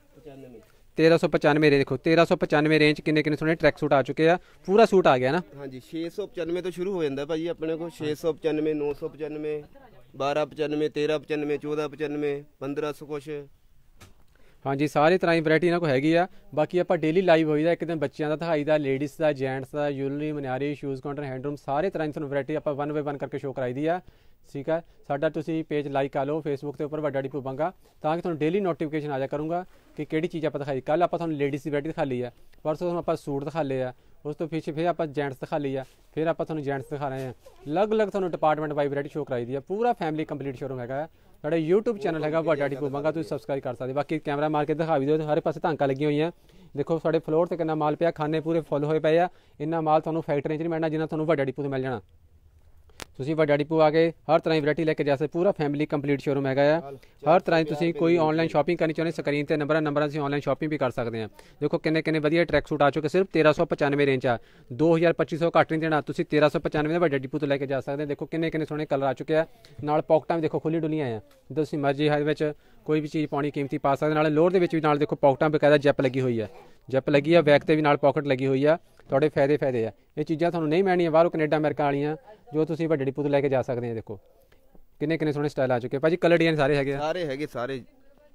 1395 ਦੇਖੋ 1395 ਰੇਂਜ ਕਿੰਨੇ ਕਿੰਨੇ ਸੋਹਣੇ ਟਰੈਕ ਸੂਟ ਆ ਚੁੱਕੇ ਆ ਪੂਰਾ ਸੂਟ ਆ ਗਿਆ ਨਾ ਹਾਂਜੀ 695 ਤੋਂ ਸ਼ੁਰੂ ਹੋ ਜਾਂਦਾ ਭਾਜੀ ਆਪਣੇ ਕੋਲ 695 995 1295 1395 1495 1500 ਕੁਛ ਹਾਂਜੀ ਸਾਰੇ ਤਰ੍ਹਾਂ ਦੀ ਵੈਰਾਈਟੀ ਇਹਨਾਂ ਕੋਲ ਹੈਗੀ ਆ ਬਾਕੀ ਆਪਾਂ ਡੇਲੀ ਲਾਈਵ ਹੋਈਦਾ ਇੱਕ ਦਿਨ ਬੱਚਿਆਂ ਦਾ ਦਿਖਾਈ ਦਾ ਲੇਡੀਜ਼ ਦਾ ਜੈਂਟਸ ਦਾ ਜੁਐਲਰੀ ਮਨਿਆਰੀ ਸ਼ੂਜ਼ ਕਾਊਂਟਰ ਹੈਂਡਰੂਮ ਸਾਰੇ ਤਰ੍ਹਾਂ ਦੀ ਤੁਹਾਨੂੰ ਵੈਰਾਈਟੀ ਆਪਾਂ 1 ਬਾਈ 1 ਕਰਕੇ ਸ਼ੋਅ ਕਰਾਈ ਦੀ ਆ ਠੀਕ ਹੈ ਸਾਡਾ ਤੁਸੀਂ ਪੇਜ ਲਾਈਕ ਕਰ ਲਓ ਫੇਸਬੁੱਕ ਦੇ ਉੱਪਰ ਵੱਡਾ ਡਿਪੂ ਬੰਗਾ ਤਾਂ ਕਿ ਤੁਹਾਨੂੰ ਡੇਲੀ ਨੋਟੀਫਿਕੇਸ਼ਨ ਆ ਜਾ ਕਰੂੰਗਾ ਕਿ ਕਿਹੜੀ ਚੀਜ਼ ਆਪਾਂ ਦਿਖਾਈ ਕੱਲ ਆਪਾਂ ਤੁਹਾਨੂੰ ਲੇਡੀਜ਼ ਦੀ ਵੈਰਾਈਟੀ ਦਿਖਾ ਲਈ ਆ ਪਰਸੋਂ ਤੁਹਾਨੂੰ ਆਪਾਂ ਸੂਟ ਦਿਖਾ ਲਏ ਆ ਉਸ ਤੋਂ ਪਿੱਛੇ ਫਿਰ ਆਪਾਂ ਜੈਂਟਸ ਦਿਖਾ ਲਈ ਆ ਫਿਰ ਆਪਾਂ ਤੁਹਾਨੂੰ ਜੈਂਟਸ ਦਿਖਾ ਰਹੇ ਆ ਅਲੱਗ-ਅਲੱਗ ਤੁਹਾਨੂੰ ਡਿਪਾਰਟਮੈਂਟ ਵਾਈ ਵੈਰਾਈਟੀ ਸ਼ੋਅ ਕਰਾਈ ਦੀ ਆ ਪੂਰਾ ਫੈਮਿਲੀ ਕੰਪਲੀਟ ਸ਼ੋਰੂਮ ਹੈਗਾ ਸਾਡਾ YouTube ਚੈਨਲ ਹੈਗਾ ਵੱਡਾ ਡਿਪੂ ਬੰਗਾ ਤੁਸੀਂ ਸਬਸਕ੍ਰਾਈਬ ਕਰ ਸਕਦੇ ਬਾਕੀ ਕੈਮਰਾ ਮਾਰ ਕੇ ਦਿਖਾ ਵੀ ਦਿਓ ਹਰ ਪਾਸੇ ਧਾਂਕਾਂ ਲੱਗੀਆਂ ਹੋਈਆਂ ਦੇਖੋ ਸਾਡੇ ਫਲੋਰ ਤੇ ਕਿੰਨਾ ਮਾਲ ਪਿਆ ਖਾਨੇ ਪੂਰੇ ਫੁੱਲ ਹੋਏ ਪਏ ਆ ਇੰਨਾ ਮਾਲ ਤੁਹਾਨੂੰ ਫੈਕਟਰੀਆਂ 'ਚ ਨਹੀਂ ਮਿਲਣਾ ਜਿੰਨਾ ਤੁਹਾਨੂੰ ਵੱਡਾ ਡਿਪੂ ਤੋਂ ਮਿਲ ਜਾਣਾ ਤੁਸੀਂ ਵੱਡਾ ਡਿਪੂ ਆ ਕੇ ਹਰ ਤਰ੍ਹਾਂ ਦੀ ਵੈਰਾਈਟੀ ਲੈ ਕੇ ਜਾ ਸਕਦੇ ਪੂਰਾ ਫੈਮਿਲੀ ਕੰਪਲੀਟ ਸ਼ੋਰੂਮ ਹੈਗਾ ਆ ਹਰ ਤਰ੍ਹਾਂ ਦੀ ਤੁਸੀਂ ਕੋਈ ਆਨਲਾਈਨ ਸ਼ਾਪਿੰਗ ਕਰਨੀ ਚਾਹੁੰਦੇ ਸਕਰੀਨ ਤੇ ਨੰਬਰਾਂ ਤੁਸੀਂ ਆਨਲਾਈਨ ਸ਼ਾਪਿੰਗ ਵੀ ਕਰ ਸਕਦੇ ਆ ਦੇਖੋ ਕਿੰਨੇ ਕਿੰਨੇ ਵਧੀਆ ਟਰੈਕ ਸੂਟ ਆ ਚੁੱਕੇ ਸਿਰਫ 1395 ਰੇਂਜ ਆ 2200 ਘੱਟ ਨਹੀਂ ਦੇਣਾ ਤੁਸੀਂ 1395 ਦਾ ਵੱਡਾ ਡਿਪੂ ਤੋਂ ਲੈ ਕੇ ਜਾ ਸਕਦੇ ਦੇਖੋ ਕਿੰਨੇ ਕਿੰਨੇ ਸੋਹਣੇ ਕਲਰ ਆ ਚੁੱਕੇ ਆ ਨਾਲ ਪੌਕਟਾਂ ਵੀ ਦੇਖੋ ਖੁੱਲੀ ਡੁੱਲੀਆਂ ਆ ਤੁਸੀਂ ਮਰਜ਼ੀ ਹਰ ਵਿੱਚ ਕੋਈ ਵੀ ਚੀਜ਼ ਪਾਉਣੀ ਕੀਮਤੀ ਪਾ ਸਕਦੇ ਨਾਲ ਲੋਅਰ ਦੇ ਵਿੱਚ ਵੀ ਨਾਲ ਦੇਖੋ ਪੌਕਟਾਂ ਬਕਾਇਦਾ ਜੈਪ ਲੱਗੀ ਹੋਈ ਆ ਜੈਪ ਲੱਗੀ ਆ ਬੈਕ ਤੇ ਵੀ ਨਾਲ ਪਾਕਟ ਲੱਗੀ ਹੋਈ ਆ ਤੁਹਾਡੇ ਫਾਇਦੇ ਆ ਇਹ ਚੀਜ਼ਾਂ ਤੁਹਾਨੂੰ ਨਹੀਂ ਮਿਲਣੀਆਂ ਬਾਹਰੋਂ ਕੈਨੇਡਾ ਅਮਰੀਕਾ ਵਾਲੀਆਂ ਜੋ ਤੁਸੀਂ ਵੱਡੇ ਡਿਪੂ ਤੋਂ ਲੈ ਕੇ ਜਾ ਸਕਦੇ ਆ ਦੇਖੋ ਕਿੰਨੇ ਕਿੰਨੇ ਸੋਹਣੇ ਸਟਾਈਲ ਆ ਚੁੱਕੇ ਭਾਜੀ ਕਲਰ ਡਿਜ਼ਾਈਨ ਸਾਰੇ ਹੈਗੇ ਸਾਰੇ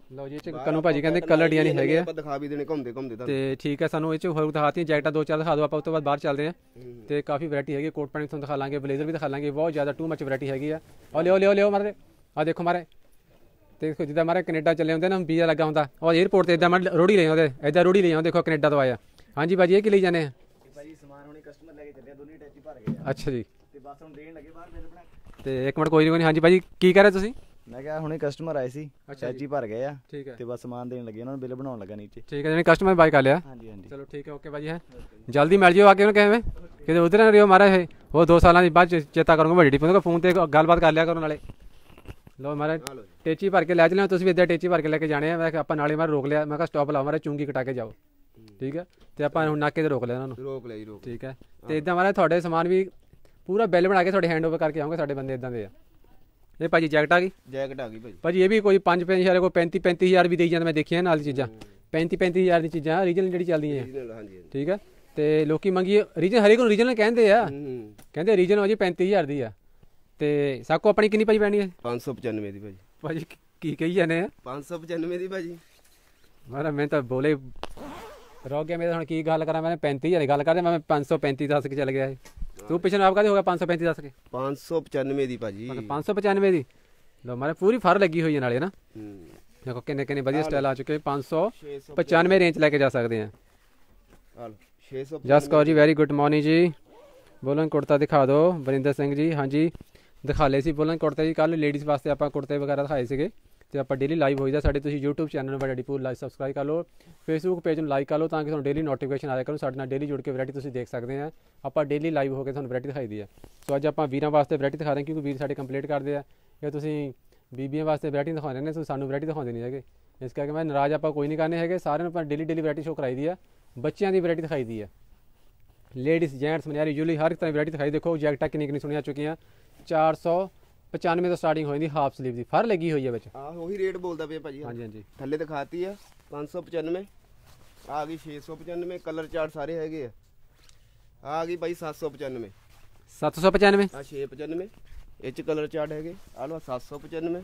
ਲਓ ਜੀ ਇਹ 'ਚ ਕਨੂੰ ਭਾਜੀ ਕਹਿੰਦੇ ਕਲਰ ਡਿਜ਼ਾਈਨ ਹੈਗੇ ਆ ਆਪਾਂ ਦਿਖਾ ਵੀ ਦੇਣੇ ਘੁੰਮਦੇ ਘੁੰਮਦੇ ਤੁਹਾਨੂੰ। ਤੇ ਠੀਕ ਹੈ, ਸਾਨੂੰ ਇਹ 'ਚ ਹੋਰ ਦਿਖਾਤੀਆਂ ਜੈਕਟਾਂ 2-4 ਦਿਖਾ ਦਿਓ, ਆਪਾਂ ਉਸ ਤੋਂ ਬਾਅਦ ਬਾਹਰ ਚੱਲਦੇ ਹਾਂ। ਤੇ ਕਾਫੀ ਵੈਰਾਈਟੀ ਹੈਗੀ, ਕੋਟ ਪੈਂਟ ਤੁਹਾਨੂੰ ਦਿਖਾ ਲਾਂਗੇ, ਬਲੇਜ਼ਰ ਵੀ ਦਿਖਾ ਲਾਂਗੇ, ਬਹੁਤ ਜ਼ਿਆਦਾ ਟੂ ਮੱਚ ਵੈਰਾਈਟੀ ਹੈਗੀ ਆ। ਲਿਓ ਮਾਰੇ ਆ ਦੇਖੋ ਮਾਰੇ, ਦੇਖੋ ਜਿੱਦਾਂ ਮਾਰੇ ਕੈਨੇਡਾ ਚੱਲੇ ਹੁੰਦੇ ਨਾ, ਵੀਜ਼ਾ ਲੱਗਾ ਹੁੰਦਾ, ਉਹ 에ਅਰਪੋਰਟ ਤੇ ਇਦਾਂ ਮੈਂ ਰੋੜੀ ਲਈ ਆਉਂਦੇ, ਇਦਾਂ ਰੋੜੀ ਲਈ ਆਉਂਦੇ, ਦੇਖੋ ਕੈਨੇਡਾ ਤੋਂ ਆਇਆ। ਹਾਂਜੀ ਭਾਜੀ ਇਹ ਕੀ ਲਈ ਜਾਂਦੇ ਆ? ਭਾਜੀ ਸਮਾਨ ਹੁਣੇ ਕਸਟਮਰ ਲੈ ਕੇ ਚੱਲਿਆ, ਦੋਨੇ ਟੈਚੀ ਭਰ ਗਏ ਆ। ਅੱਛਾ ਜੀ, ਤੇ ਬਸ ਹੁਣ ਦੇਣ ਲੱਗੇ ਬਾਹਰ ਬਿੱਲ ਬਣਾ ਕੇ। ਤੇ ਇੱਕ ਮਿੰਟ ਕੋਈ ਨਹੀਂ। ਹਾਂਜੀ ਭਾਜੀ ਕੀ ਕਹਿ ਰਹੇ ਤੁਸੀਂ? ਮੈਂ ਕਿਹਾ ਹੁਣੇ ਕਸਟਮਰ ਆਏ ਸੀ, ਟੈਚੀ ਭਰ ਗਏ ਆ ਠੀਕ ਹੈ, ਤੇ ਬਸ ਸਮਾਨ ਦੇਣ ਲੱਗੇ, ਉਹਨਾਂ ਨੂੰ ਬਿੱਲ ਬਣਾਉਣ ਲੱਗਾ ਨੀਚੇ। ਠੀਕ ਹੈ, ਜਿਵੇਂ ਕਸਟਮਰ ਬਾਈ ਕਰ ਲਿਆ। ਹਾਂਜੀ ਹਾਂਜੀ ਚਲੋ ਠੀਕ ਹੈ, ਓਕੇ ਭਾਜੀ ਹੈ, ਜਲਦੀ ਮਿਲ ਜਿਓ ਆ ਕੇ ਉਹਨੂੰ ਕਿਵੇਂ ਕਿਤੇ ਉਧਰ ਨਾ ਰਿਓ ਮਾਰਾ ਇਹ ਉਹ 2 ਸਾਲਾਂ ਦੀ ਬਾਅਦ ਚੇਤਾ ਕਰੂੰਗਾ ਵੱਡੀ ਟਿਪ ਫੋਨ ਤੇ ਗੱਲਬਾਤ ਕਰ ਲਿਆ ਕਰੋ ਨਾਲੇ। ਲਓ ਮਾਰਾ ਟੇਚੀ ਭਰ ਕੇ ਲੈ ਚਲਿਆ, ਤੁਸੀਂ ਵੀ ਇੱਦਾਂ ਟੇਚੀ ਭਰ ਕੇ ਲੈ ਕੇ ਜਾਣੇ ਆ। ਮੈਂ ਕਿਹਾ ਆਪਾਂ ਨਾਲੇ ਮਾਰ ਰੋਕ ਲਿਆ, ਮੈਂ ਕਿਹਾ ਸਟਾਪ ਲਾਓ ਮਾਰਾ, ਚੁੰਗੀ ਕਟਾ ਕੇ ਜਾਓ। ਠੀਕ ਹੈ, ਤੇ ਆਪਾਂ ਹੁਣ ਨਾਕੇ ਤੇ ਰੋਕ ਲਿਆ ਉਹਨਾਂ ਨੂੰ, ਰੋਕ ਲਿਆ ਜੀ ਰੋਕ। ਠੀਕ ਹੈ, ਤੇ ਇਦਾਂ ਮਾਰਾ ਤੁਹਾਡੇ ਸਮਾਨ ਵੀ ਪੂਰਾ ਬਿੱਲ ਬਣਾ ਕੇ ਤੁਹਾਡੇ ਹੈਂਡ ਓਵਰ ਕਰਕੇ ਆਉਂਗੇ, ਸਾਡੇ ਬੰਦੇ ਇਦਾਂ ਦੇ ਆ। ਇਹ ਭਾਜੀ ਜੈਕਟ ਆ ਗਈ, ਜੈਕਟ ਆ ਗਈ ਭਾਜੀ। ਭਾਜੀ ਇਹ ਵੀ ਕੋਈ 5-5 ਕੋਈ 35-35 ਵੀ ਦੇਈ ਜਾਂਦੇ, ਮੈਂ ਦੇਖਿਆ ਨਾਲ ਦੀ ਚੀਜ਼ਾਂ 35-35 ਦੀ ਚੀਜ਼ਾਂ ਰੀਜਨਲ ਜਿਹੜੀ ਚੱਲਦੀਆਂ ਹੈ। ਹਾਂਜੀ ਠੀਕ ਹੈ, ਤੇ ਲੋਕੀ ਮੰਗੀ ਰੀਜਨ ਹਰੇਕ ਨੂੰ ਰੀਜਨਲ ਕਹਿੰਦੇ ਆ, ਕਹਿੰਦੇ ਰੀਜਨ ਹੋ ਜੀ 35,000 ਦੀ ਆ। ਤੇ ਸਾਕੋ ਆਪਣੀ ਕਿੰਨੀ ਭਾਜੀ ਪੈਣੀ ਹੈ? 595 ਦੀ ਭਾਜੀ। ਭਾਜੀ ਕੀ ਕਹੀ ਜਾਂਦੇ ਆ? 595 ਦੀ ਭਾਜੀ। ਮਾਰਾ ਮੈਂ ਤਾਂ ਬੋਲੇ ਰੋਕ ਗਿਆ, ਮੈਂ ਹੁਣ ਕੀ ਗੱਲ ਕਰਾਂ, ਮੈਂ 35,000 ਦੀ ਗੱਲ ਕਰਦੇ, ਮੈਂ 535 ਦੱਸ ਕੇ ਚੱਲ ਗਿਆ। ਤੂੰ ਪਿਛਲੇ ਆਪ ਕਹਦੇ ਹੋ ਗਿਆ 535 ਦੱਸ ਕੇ? 595 ਦੀ ਭਾਜੀ। 595 ਦੀ। ਲੋ ਮਾਰੇ ਪੂਰੀ ਫਰ ਲੱਗੀ ਹੋਈ ਹੈ ਨਾਲੇ ਨਾ, ਦੇਖੋ ਕਿੰਨੇ ਕਿੰਨੇ ਵਧੀਆ ਸਟਾਈਲ ਆ ਚੁੱਕੇ। 595 ਰੇਂਜ ਲੈ ਕੇ ਜਾ ਸਕਦੇ ਆ। 600 ਜਸ Kaur ji very good morning ਜੀ। ਬੋਲਨ ਕੁੜਤਾ ਦਿਖਾ ਦਿਓ। ਵਰਿੰਦਰ ਸਿੰਘ ਜੀ ਹਾਂਜੀ ਦਿਖਾ ਲਏ ਸੀ ਬੋਲਨ ਕੁੜਤੇ ਜੀ, ਕੱਲ ਲੇਡੀਜ਼ ਵਾਸਤੇ ਆਪਾਂ ਕੁੜਤੇ ਵਗੈਰਾ ਦਿਖਾਏ ਸੀਗੇ। ਤੇ ਆਪਾਂ ਡੇਲੀ ਲਾਈਵ ਹੋਈਦਾ ਸਾਡੇ, ਤੁਸੀਂ YouTube ਚੈਨਲ ਨੂੰ ਵੱਡਾ ਡੀਪੂ ਲਾਈਕ ਸਬਸਕ੍ਰਾਈਬ ਕਰ ਲਓ, Facebook ਪੇਜ ਨੂੰ ਲਾਈਕ ਕਰ ਲਓ ਤਾਂ ਕਿ ਤੁਹਾਨੂੰ ਡੇਲੀ ਨੋਟੀਫਿਕੇਸ਼ਨ ਆਇਆ ਕਰਨ, ਸਾਡੇ ਨਾਲ ਡੇਲੀ ਜੁੜ ਕੇ ਵੈਰਾਈਟੀ ਤੁਸੀਂ ਦੇਖ ਸਕਦੇ ਆ। ਆਪਾਂ ਡੇਲੀ ਲਾਈਵ ਹੋ ਕੇ ਤੁਹਾਨੂੰ ਵੈਰਾਈਟੀ ਦਿਖਾਈ ਦੀ ਆ। ਸੋ ਅੱਜ ਆਪਾਂ ਵੀਰਾਂ ਵਾਸਤੇ ਵੈਰਾਈਟੀ ਦਿਖਾ ਰਹੇ ਹਾਂ, ਕਿਉਂਕਿ ਵੀਰ ਸਾਡੇ ਕੰਪਲੀਟ ਕਰਦੇ ਆ, ਜਾਂ ਤੁਸੀਂ ਬੀਬੀਆਂ ਵਾਸਤੇ ਵੈਰਾਈਟੀ ਦਿਖਾਉਂਦੇ ਨੇ, ਤੁਸੀਂ ਸਾਨੂੰ ਵੈਰਾਈਟੀ ਦਿਖਾਉਂਦੇ ਨਹੀਂ ਹੈਗੇ। ਇਸ ਕਰਕੇ ਮੈਂ ਨਾਰਾਜ਼ ਆਪਾਂ ਕੋਈ ਨਹੀਂ ਕਰਨੇ ਹੈਗੇ, ਸਾਰਿਆਂ ਨੂੰ ਆਪਾਂ ਡੇਲੀ ਵੈਰਾਈਟੀ ਸ਼ੋ ਕਰਾਈ ਦੀ ਆ। ਬੱਚਿਆਂ ਦੀ ਵੈਰਾਈਟੀ ਦਿਖਾਈ ਦੀ ਆ, ਲੇਡੀਜ਼ ਜੈਂਟਸ ਮਨਿਆਰੀ ਜੁਲੀ ਹਰ ਇੱਕ ਤਰ੍ਹਾਂ ਦੀ ਵੈਰਾਈਟੀ ਦਿਖਾਈ। ਦੇਖੋ ਜੈਕਟਾਂ ਕਿੰਨੀ ਸੁਣੀਆਂ ਚੁੱਕੀਆਂ, 495 ਤੋਂ ਸਟਾਰਟਿੰਗ ਹੋ ਜਾਂਦੀ, ਹਾਫ ਸਲੀਵ ਦੀ ਫਰ ਲੱਗੀ ਹੋਈ ਹੈ ਵਿੱਚ। ਉਹੀ ਰੇਟ ਬੋਲਦਾ ਪਿਆ ਭਾਜੀ। ਹਾਂਜੀ ਹਾਂਜੀ ਥੱਲੇ ਦਿਖਾਤੀ ਆ 595, ਆ ਗਈ 695, ਕਲਰ ਚਾਰਟ ਸਾਰੇ ਹੈਗੇ ਆ ਗਈ ਭਾਈ 795। 795 ਆ 695 ਇਹ ਚ ਕਲਰ ਚਾਰਟ ਹੈਗੇ, ਆ ਲੋ 795,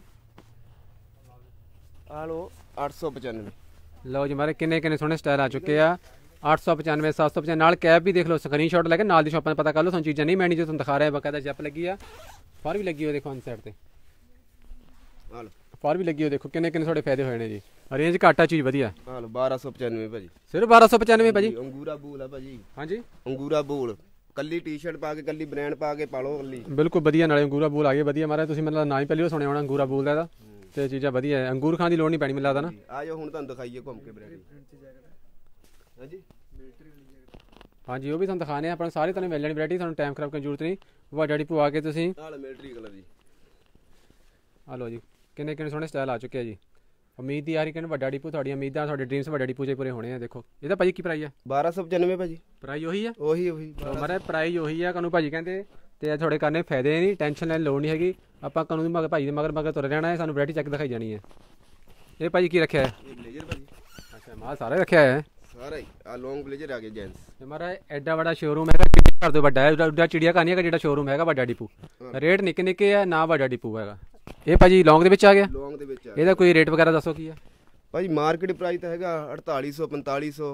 ਆ ਲੋ 895। ਲਓ ਜੀ ਮਾਰੇ ਕਿੰਨੇ ਕਿੰਨੇ ਸੋਹਣੇ ਸਟਾਈਲ ਆ ਚੁੱਕੇ ਆ। 895 795 ਨਾਲ ਕੈਪ ਵੀ ਦੇਖ ਲਓ, ਸਕਰੀਨਸ਼ਾਟ ਲੈ ਕੇ ਨਾਲ ਦੀ ਸ਼ਾਪਾਂ ਪਤਾ ਕਰ ਲਓ, ਤੁਹਾਨੂੰ ਚੀਜ਼ਾਂ ਨਹੀਂ ਮੈਣੀ ਜੋ ਤੁਹਾਨੂੰ ਦਿਖਾ ਰਿਹਾ। ਬਕਾਇਦਾ ਜੱਪ ਲੱਗੀ ਆ, ਫਰ ਵੀ ਲੱਗੀ ਹੋਈ ਦੇਖੋ ਅਨ ਸਾਈਡ ਤੇ, ਆ ਲੋ ਫਰ ਵੀ ਲੱਗੀ ਹੋਈ ਦੇਖੋ, ਕਿੰਨੇ ਕਿੰਨੇ ਤੁਹਾਡੇ ਫਾਇਦੇ ਹੋਏ ਨੇ ਜੀ। ਰੇਂਜ ਘੱਟ ਆ ਚੀਜ਼ ਵਧੀਆ। ਆ ਲੋ 1295 ਭਾਜੀ, ਸਿਰਫ 1295 ਭਾਜੀ। ਅੰਗੂਰਾ ਬੂਲ ਆ ਭਾਜੀ। ਹਾਂਜੀ ਅੰਗੂਰਾ ਬੂਲ, ਕੱਲੀ ਟੀ-ਸ਼ਰਟ ਪਾ ਕੇ ਕੱਲੀ ਬ੍ਰਾਂਡ ਪਾ ਕੇ ਪਾ ਲਓ ਕੱਲੀ, ਬਿਲਕੁਲ ਵਧੀਆ। ਨਾਲੇ ਅੰਗੂਰਾ ਬੂਲ ਆ ਗਏ ਵਧੀਆ ਮਾਰਾ, ਤੁਸੀਂ ਮੈਨੂੰ ਨਾ ਹੀ ਪਹਿਲੀ ਵਾਰ ਸੁਣਿਆ ਹੋਣਾ ਅੰਗੂਰਾ ਬੂਲ ਦਾ, ਤੇ ਚੀਜ਼ਾਂ ਵਧੀਆ ਹੈ। ਅੰਗੂਰ ਖਾਣ ਦੀ ਲੋੜ ਨਹੀਂ ਪੈਣੀ ਮੈਨੂੰ ਲੱਗਦਾ ਨਾ। ਆ ਜਾਓ ਹੁਣ ਤੁਹਾਨੂੰ ਦਿਖਾਈਏ ਘੁੰਮ ਕੇ ਬ੍ਰਾਂਡ। ਹਾਂਜੀ ਹਾਂਜੀ ਉਹ ਵੀ ਤੁਹਾਨੂੰ ਦਿਖਾਣੇ ਆ, ਆਪਾਂ ਨੂੰ ਸਾਰੇ ਤੁਹਾਨੂੰ ਮਿਲ ਜਾਣੀ ਵੈਰਾਈਟੀ, ਤੁਹਾਨੂੰ ਟਾਈਮ ਖਰਾਬ ਕਰਨ ਦੀ ਜ਼ਰੂਰਤ ਨਹੀਂ। ਵੱਡਾ ਡਿਪੂ ਆ ਕੇ ਤੁਸੀਂ ਨਾਲ ਮਿਲਟਰੀ ਕਲਰ ਜੀ। ਆ ਲਓ ਜੀ ਕਿੰਨੇ ਕਿੰਨੇ ਸੋਹਣੇ ਸਟਾਈਲ ਆ ਚੁੱਕੇ ਆ ਜੀ। ਉਮੀਦ ਦੀ ਯਾਰੀ ਕਿ ਵੱਡਾ ਡਿਪੂ ਤੁਹਾਡੀਆਂ ਉਮੀਦਾਂ ਤੁਹਾਡੇ ਡ੍ਰੀਮਸ ਵੱਡਾ ਡਿਪੂ 'ਚ ਪੂਰੇ ਹੋਣੇ ਆ। ਦੇਖੋ ਇਹਦਾ ਭਾਜੀ ਕੀ ਪ੍ਰਾਈਸ ਆ? 1295 ਭਾਜੀ। ਪ੍ਰਾਈਸ ਉਹੀ ਆ? ਉਹੀ ਮਾਰੇ ਪ੍ਰਾਈਸ ਉਹੀ ਆ, ਕਾਨੂੰ ਭਾਜੀ ਕਹਿੰਦੇ। ਤੇ ਤੁਹਾਡੇ ਕਰਨੇ ਫਾਇਦੇ ਨਹੀਂ, ਟੈਨਸ਼ਨ ਲੈਣ ਲੋੜ ਨਹੀਂ ਹੈਗੀ। ਆਪਾਂ ਕਾਨੂੰ ਦੀ ਭਾਜੀ ਦੇ ਮਗਰ ਤੁਰ ਰਹਿਣਾ ਹੈ, ਸਾਨੂੰ ਵੈਰਾਈਟੀ ਚੱਕ ਦਿਖਾਈ ਜਾਣੀ ਹੈ। ਇਹ ਭਾਜੀ ਕੀ ਰੱਖਿਆ ਹੈ? ਇਹ ਬਲੇਜ਼ਰ ਭਾਜੀ। ਅੱਛਾ ਮਾਲ ਸਾਰਾ ਰੱਖਿਆ ਹੈ ਸਾਰਾ ਹੀ ਆ ਲੌਂਗ ਬਲੇਜ਼ਰ ਆ ਗਏ ਜੈਂਟਸ। ਤੇ ਮਾਰਾ ਐਡਾ ਵੱਡਾ ਸ਼ੋਰੂਮ ਹੈਗਾ, ਘਰ ਤੋਂ ਵੱਡਾ ਹੈ, ਉੱਡਾ ਚਿੜੀਆ ਕਹਾਣੀ ਹੈਗਾ ਜਿਹੜਾ ਸ਼ੋਰੂਮ ਹੈਗਾ ਵੱਡਾ ਡਿਪੂ। ਰੇਟ ਨਿੱਕੇ ਨਿੱਕੇ ਆ ਨਾ, ਵੱਡਾ ਡਿਪੂ ਹੈਗਾ। ਇਹ ਭਾਜੀ ਲੌਂਗ ਦੇ ਵਿੱਚ ਆ ਗਿਆ? ਲੌਂਗ ਦੇ ਵਿੱਚ ਆ। ਇਹਦਾ ਕੋਈ ਰੇਟ ਵਗੈਰਾ ਦੱਸੋ ਕੀ ਆ ਭਾਜੀ? ਮਾਰਕੀਟ ਪ੍ਰਾਈਸ ਤਾਂ ਹੈਗਾ 4800 4500।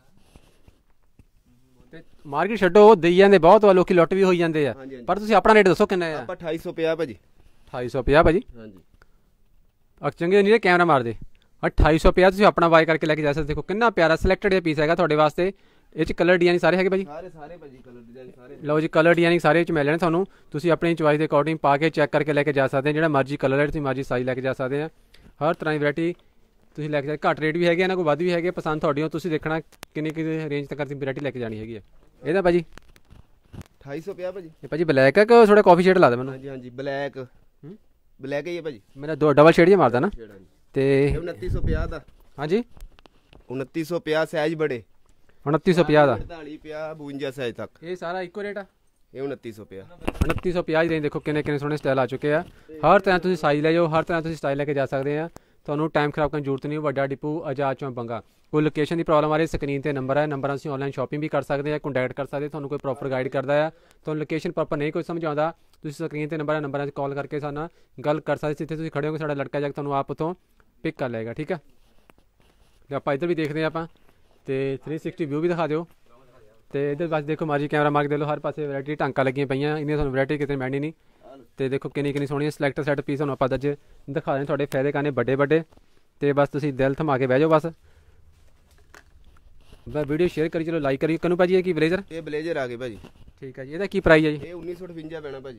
ਤੇ ਮਾਰਕੀਟ ਛੱਡੋ, ਉਹ ਦੇਈ ਜਾਂਦੇ ਬਹੁਤ, ਲੋਕੀ ਲੁੱਟ ਵੀ ਹੋਈ ਜਾਂਦੇ ਆ, ਪਰ ਤੁਸੀਂ ਆਪਣਾ ਰੇਟ ਦੱਸੋ ਕਿੰਨਾ ਆ? ਆਪਾਂ 2850 ਭਾਜੀ। 2850 ਭਾਜੀ? ਹਾਂਜੀ ਚੰਗੇ ਨਹੀਂ ਕੈਮਰਾ ਮਾਰਦੇ। 2850 ਤੁਸੀਂ ਆਪਣਾ ਬਾਈ ਕਰਕੇ ਲੈ ਕੇ ਜਾ ਸਕਦੇ। ਦੇਖੋ ਕਿੰਨਾ ਪਿਆਰਾ ਸਿਲੈਕਟਡ ਇਹ ਪੀਸ ਹੈਗਾ ਤੁਹਾਡੇ ਵਾਸਤੇ। ਇਹ ਚ ਕਲਰ ਡਿਜ਼ਾਈਨ ਸਾਰੇ ਹੈਗੇ ਭਾਜੀ? ਸਾਰੇ ਭਾਜੀ ਕਲਰ ਡਿਜ਼ਾਈਨ ਸਾਰੇ। ਲਓ ਜੀ ਕਲਰ ਡਿਜ਼ਾਈਨ ਸਾਰੇ ਚ ਮਿਲ ਜਾਣੇ ਤੁਹਾਨੂੰ, ਤੁਸੀਂ ਆਪਣੀ ਚੁਆਇਸ ਦੇ ਅਕੋਰਡਿੰਗ ਪਾ ਕੇ ਚੈੱਕ ਕਰਕੇ ਲੈ ਕੇ ਜਾ ਸਕਦੇ ਆ। ਜਿਹੜਾ ਮਰਜ਼ੀ ਕਲਰ ਹੈ ਤੁਸੀਂ ਮਰਜ਼ੀ ਸਾਈਜ਼ ਲੈ ਕੇ ਜਾ ਸਕਦੇ ਆ। ਹਰ ਤਰ੍ਹਾਂ ਦੀ ਵੈਰਾਈਟੀ ਤੁਸੀਂ ਲੈ ਕੇ ਜਾ, ਘੱਟ ਰੇਟ ਵੀ ਹੈਗੇ ਇਹਨਾਂ ਕੋਈ ਵੱਧ ਵੀ ਹੈਗੇ, ਪਸੰਦ ਤੁਹਾਡੀ ਹੋ, ਤੁਸੀਂ ਦੇਖਣਾ ਕਿੰਨੀ ਰੇਂਜ ਤੱਕ ਤੁਸੀਂ ਵੈਰਾਈਟੀ ਲੈ ਕੇ ਜਾਣੀ ਹੈਗੀ ਆ। ਇਹਦਾ ਭਾਜੀ 2850 ਭਾਜੀ। ਇਹ ਭਾਜੀ ਬਲੈਕ ਹੈ ਕਿ ਥੋੜਾ ਕਾਫੀ ਸ਼ੇਡ ਲਾ ਦੇ ਮੈਨੂੰ? ਹਾਂਜੀ ਬਲੈਕ ਹੀ ਹੈ ਭਾਜੀ। ਮੇਰਾ ਡਬਲ ਸ਼ੇਡ ਜਿਹਾ ਮਾਰਦਾ ਨਾ। ਤੇ 2950 ਦਾ। ਹਾਂਜੀ 2950 ਸਾਈਜ਼ ਬੜੇ। 2950 ਦਾ 48 50 52 ਸਾਈਜ਼ ਤੱਕ ਇਹ ਸਾਰਾ ਇੱਕੋ ਰੇਟ ਆ? ਇਹ 2950। 2950 ਰੇਂਜ ਦੇਖੋ ਕਿੰਨੇ ਕਿੰਨੇ ਸੋਹਣੇ ਸਟਾਈਲ ਆ ਚੁੱਕੇ ਆ। ਹਰ ਤਰ੍ਹਾਂ ਤੁਸੀਂ ਸਾਈਜ਼ ਲੈ ਜਾਓ, ਹਰ ਤਰ੍ਹਾਂ ਤੁਸੀਂ ਸਟਾਈਲ ਲੈ ਕੇ ਜਾ ਸਕਦੇ ਆ। ਤੁਹਾਨੂੰ ਟਾਈਮ ਖਰਾਬ ਕਰਨ ਦੀ ਜ਼ਰੂਰਤ ਨਹੀਂ। ਵੱਡਾ ਡਿਪੂ ਆਜ਼ਾਦ ਚੌਂਕ ਬੰਗਾ। ਕੋਈ ਲੋਕੇਸ਼ਨ ਦੀ ਪ੍ਰੋਬਲਮ ਆ ਰਹੀ, ਸਕਰੀਨ ਤੇ ਨੰਬਰ ਹੈ, ਨੰਬਰਾਂ ਤੁਸੀਂ ਆਨਲਾਈਨ ਸ਼ਾਪਿੰਗ ਵੀ ਕਰ ਸਕਦੇ ਆ, ਕੰਟੈਕਟ ਕਰ ਸਕਦੇ, ਤੁਹਾਨੂੰ ਕੋਈ ਪ੍ਰੋਪਰ ਗਾਈਡ ਕਰਦਾ ਆ। ਤੁਹਾਨੂੰ ਲੋਕੇਸ਼ਨ ਪ੍ਰੋਪਰ ਨਹੀਂ ਕੋਈ ਸਮਝ ਆਉਂਦਾ, ਤੁਸੀਂ ਸਕਰੀਨ ਤੇ ਨੰਬਰਾਂ 'ਤੇ ਕਾਲ ਕਰਕੇ ਸਾਡੇ ਨਾਲ ਗੱਲ ਕਰ ਸਕਦੇ। ਜਿੱਥੇ ਤੁਸੀਂ ਖੜੇ ਹੋਗੇ ਸਾਡਾ ਲੜਕਾ ਜਾ ਕੇ ਤੁਹਾਨੂੰ ਆਪ ਉੱਥੋਂ ਪਿਕ ਕਰ ਲਏਗਾ। ਠੀਕ ਹੈ, ਤੇ ਆਪਾਂ ਇੱਧਰ ਵੀ ਦੇਖਦੇ ਹਾਂ ਆਪਾਂ, ਤੇ 360 ਵਿਊ ਵੀ ਦਿਖਾ ਦਿਓ। ਤੇ ਇੱਧਰ ਬਸ ਦੇਖੋ ਮਾਰਜੀ ਕੈਮਰਾ ਮਾਰ ਕੇ ਦੇਖ ਲਓ, ਹਰ ਪਾਸੇ ਵੈਰਾਈਟੀ ਟਾਂਕਾਂ ਲੱਗੀਆਂ ਪਈਆਂ, ਇੰਨੀਆਂ ਤੁਹਾਨੂੰ ਵੈਰਾਈਟੀ ਕਿਤੇ ਮਿਲਣੀ ਨਹੀਂ। ਤੇ ਦੇਖੋ ਕਿੰਨੀ ਕਿੰਨੀ ਸੋਹਣੀ ਸਿਲੈਕਟ ਸੈੱਟ ਪੀਸ ਤੁਹਾਨੂੰ ਆਪਾਂ ਅੱਜ ਦਿਖਾ ਰਹੇ ਤੁਹਾਡੇ ਫਾਇਦੇ ਕਰਨੇ ਵੱਡੇ ਵੱਡੇ। ਤੇ ਬਸ ਤੁਸੀਂ ਦਿਲ ਥਮਾ ਕੇ ਬਹਿ ਜਾਓ ਬਸ ਵੀਡੀਓ ਸ਼ੇਅਰ ਕਰੀ ਚਲੋ, ਲਾਈਕ ਕਰੀ। ਕਨੂੰ ਭਾਜੀ ਇਹ ਕੀ ਬਲੇਜ਼ਰ? ਇਹ ਬਲੇਜ਼ਰ ਆ ਗਏ ਭਾਜੀ। ਠੀਕ ਹੈ ਜੀ, ਇਹਦਾ ਕੀ ਪ੍ਰਾਈਸ ਹੈ ਜੀ? ਇਹ 1958 ਪੈਣਾ ਭਾਜੀ।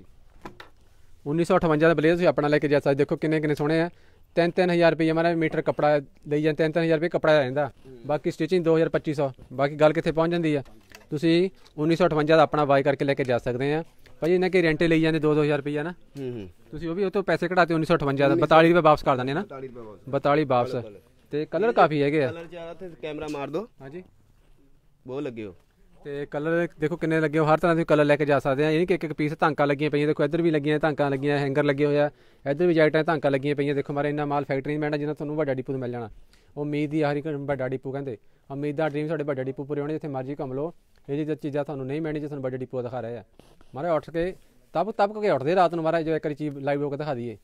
1958 ਦਾ ਬਲੇਜ਼ਰ ਤੁਸੀਂ ਆਪਣਾ ਲੈ ਕੇ ਜਾ ਸਕਦੇ। ਦੇਖੋ ਕਿੰਨੇ ਕਿੰਨੇ ਸੋਹਣੇ ਆ। 3-3000 ਰੁਪਏ ਹਮਾਰਾ ਮੀਟਰ ਕੱਪੜਾ ਲਈ ਜਾਂ 3-3000 ਰੁਪਏ ਕੱਪੜਾ ਰਹਿੰਦਾ, ਬਾਕੀ ਸਟਿਚਿੰਗ 2000-2500। ਬਾਕੀ ਗੱਲ ਕਿੱਥੇ ਪਹੁੰਚ ਜਾਂਦੀ ਆ, ਤੁਸੀਂ 1958 ਦਾ ਆਪਣਾ ਬਾਈ ਕਰਕੇ ਲੈ ਕੇ ਜਾ ਸਕਦੇ ਆ ਭਾਜੀ। ਇਹਨਾਂ ਕੇ ਰੈਂਟੇ ਲਈ ਜਾਂਦੇ 2-2000 ਰੁਪਈਆ ਨਾ, ਤੁਸੀਂ ਉਹ ਵੀ ਉਹ ਤੋਂ ਪੈਸੇ ਕਢਾਤੇ 1958 ਦਾ 42 ਰੁਪਏ ਵਾਪਸ ਕਰ ਦਿੰਦੇ ਨਾ, 42 ਵਾਪਸ। ਤੇ ਕਲਰ ਕਾਫੀ ਹੈਗੇ ਆ। ਕਲਰ ਚਾਹ ਤੇ ਕੈਮਰਾ ਮਾਰ ਦੋ। ਹਾਂਜੀ ਬਹੁਤ ਲੱਗੇ ਹੋ। ਤੇ ਕਲਰ ਦੇਖੋ ਕਿੰਨੇ ਲੱਗੇ ਹੋ, ਹਰ ਤਰ੍ਹਾਂ ਦੇ ਕਲਰ ਲੈ ਕੇ ਜਾ ਸਕਦੇ ਆ। ਇਹ ਨਹੀਂ ਕਿ ਇੱਕ ਪੀਸ ਧਾਂਕਾਂ ਲੱਗੀਆਂ ਪਈਆਂ, ਦੇਖੋ ਇੱਧਰ ਵੀ ਲੱਗੀਆਂ ਧਾਂਕਾਂ ਲੱਗੀਆਂ, ਹੈਂਗਰ ਲੱਗੇ ਹੋਏ ਆ, ਇੱਧਰ ਵੀ ਜੈਕਟਾਂ ਧਾਂਕਾਂ ਲੱਗੀਆਂ ਪਈਆਂ। ਦੇਖੋ ਮਾਰੇ ਇੰਨਾ ਮਾਲ ਫੈਕਟਰੀ ਨਹੀਂ ਮਿਲਣਾ ਜਿੰਨਾ ਤੁਹਾਨੂੰ ਵੱਡਾ ਡਿਪੂ ਤੋਂ ਮਿਲ ਜਾਣਾ। ਉਮੀਦ ਦੀ ਆਖਰੀ ਵੱਡਾ ਡਿਪੂ ਕਹਿੰਦੇ, ਉਮੀਦ ਦਾ ਡ੍ਰੀਮ ਸਾਡੇ ਵੱਡਾ ਡਿਪੂ ਪੂਰੇ ਹੋਣੇ, ਜਿੱਥੇ ਮਰਜ਼ੀ ਘੁੰਮ ਲਓ। ਇਹ ਜਿਹੀ ਚੀਜ਼ਾਂ ਤੁਹਾਨੂੰ ਨਹੀਂ ਮਿਲਣੀ ਜੇ ਤੁਹਾਨੂੰ ਵੱਡੇ ਡਿਪੂ ਦਿਖਾ ਰਹੇ ਆ। ਮਾਰੇ ਉੱਠ ਕੇ ਤਬ ਕੇ ਉੱਠਦੇ ਰਾਤ ਨੂੰ ਮਾਰਾ, ਜੋ ਇੱਕ ਵਾਰੀ ਚੀਜ਼ ਲਾਈਵ ਲੋਕ ਦਿਖਾ ਦਈਏ,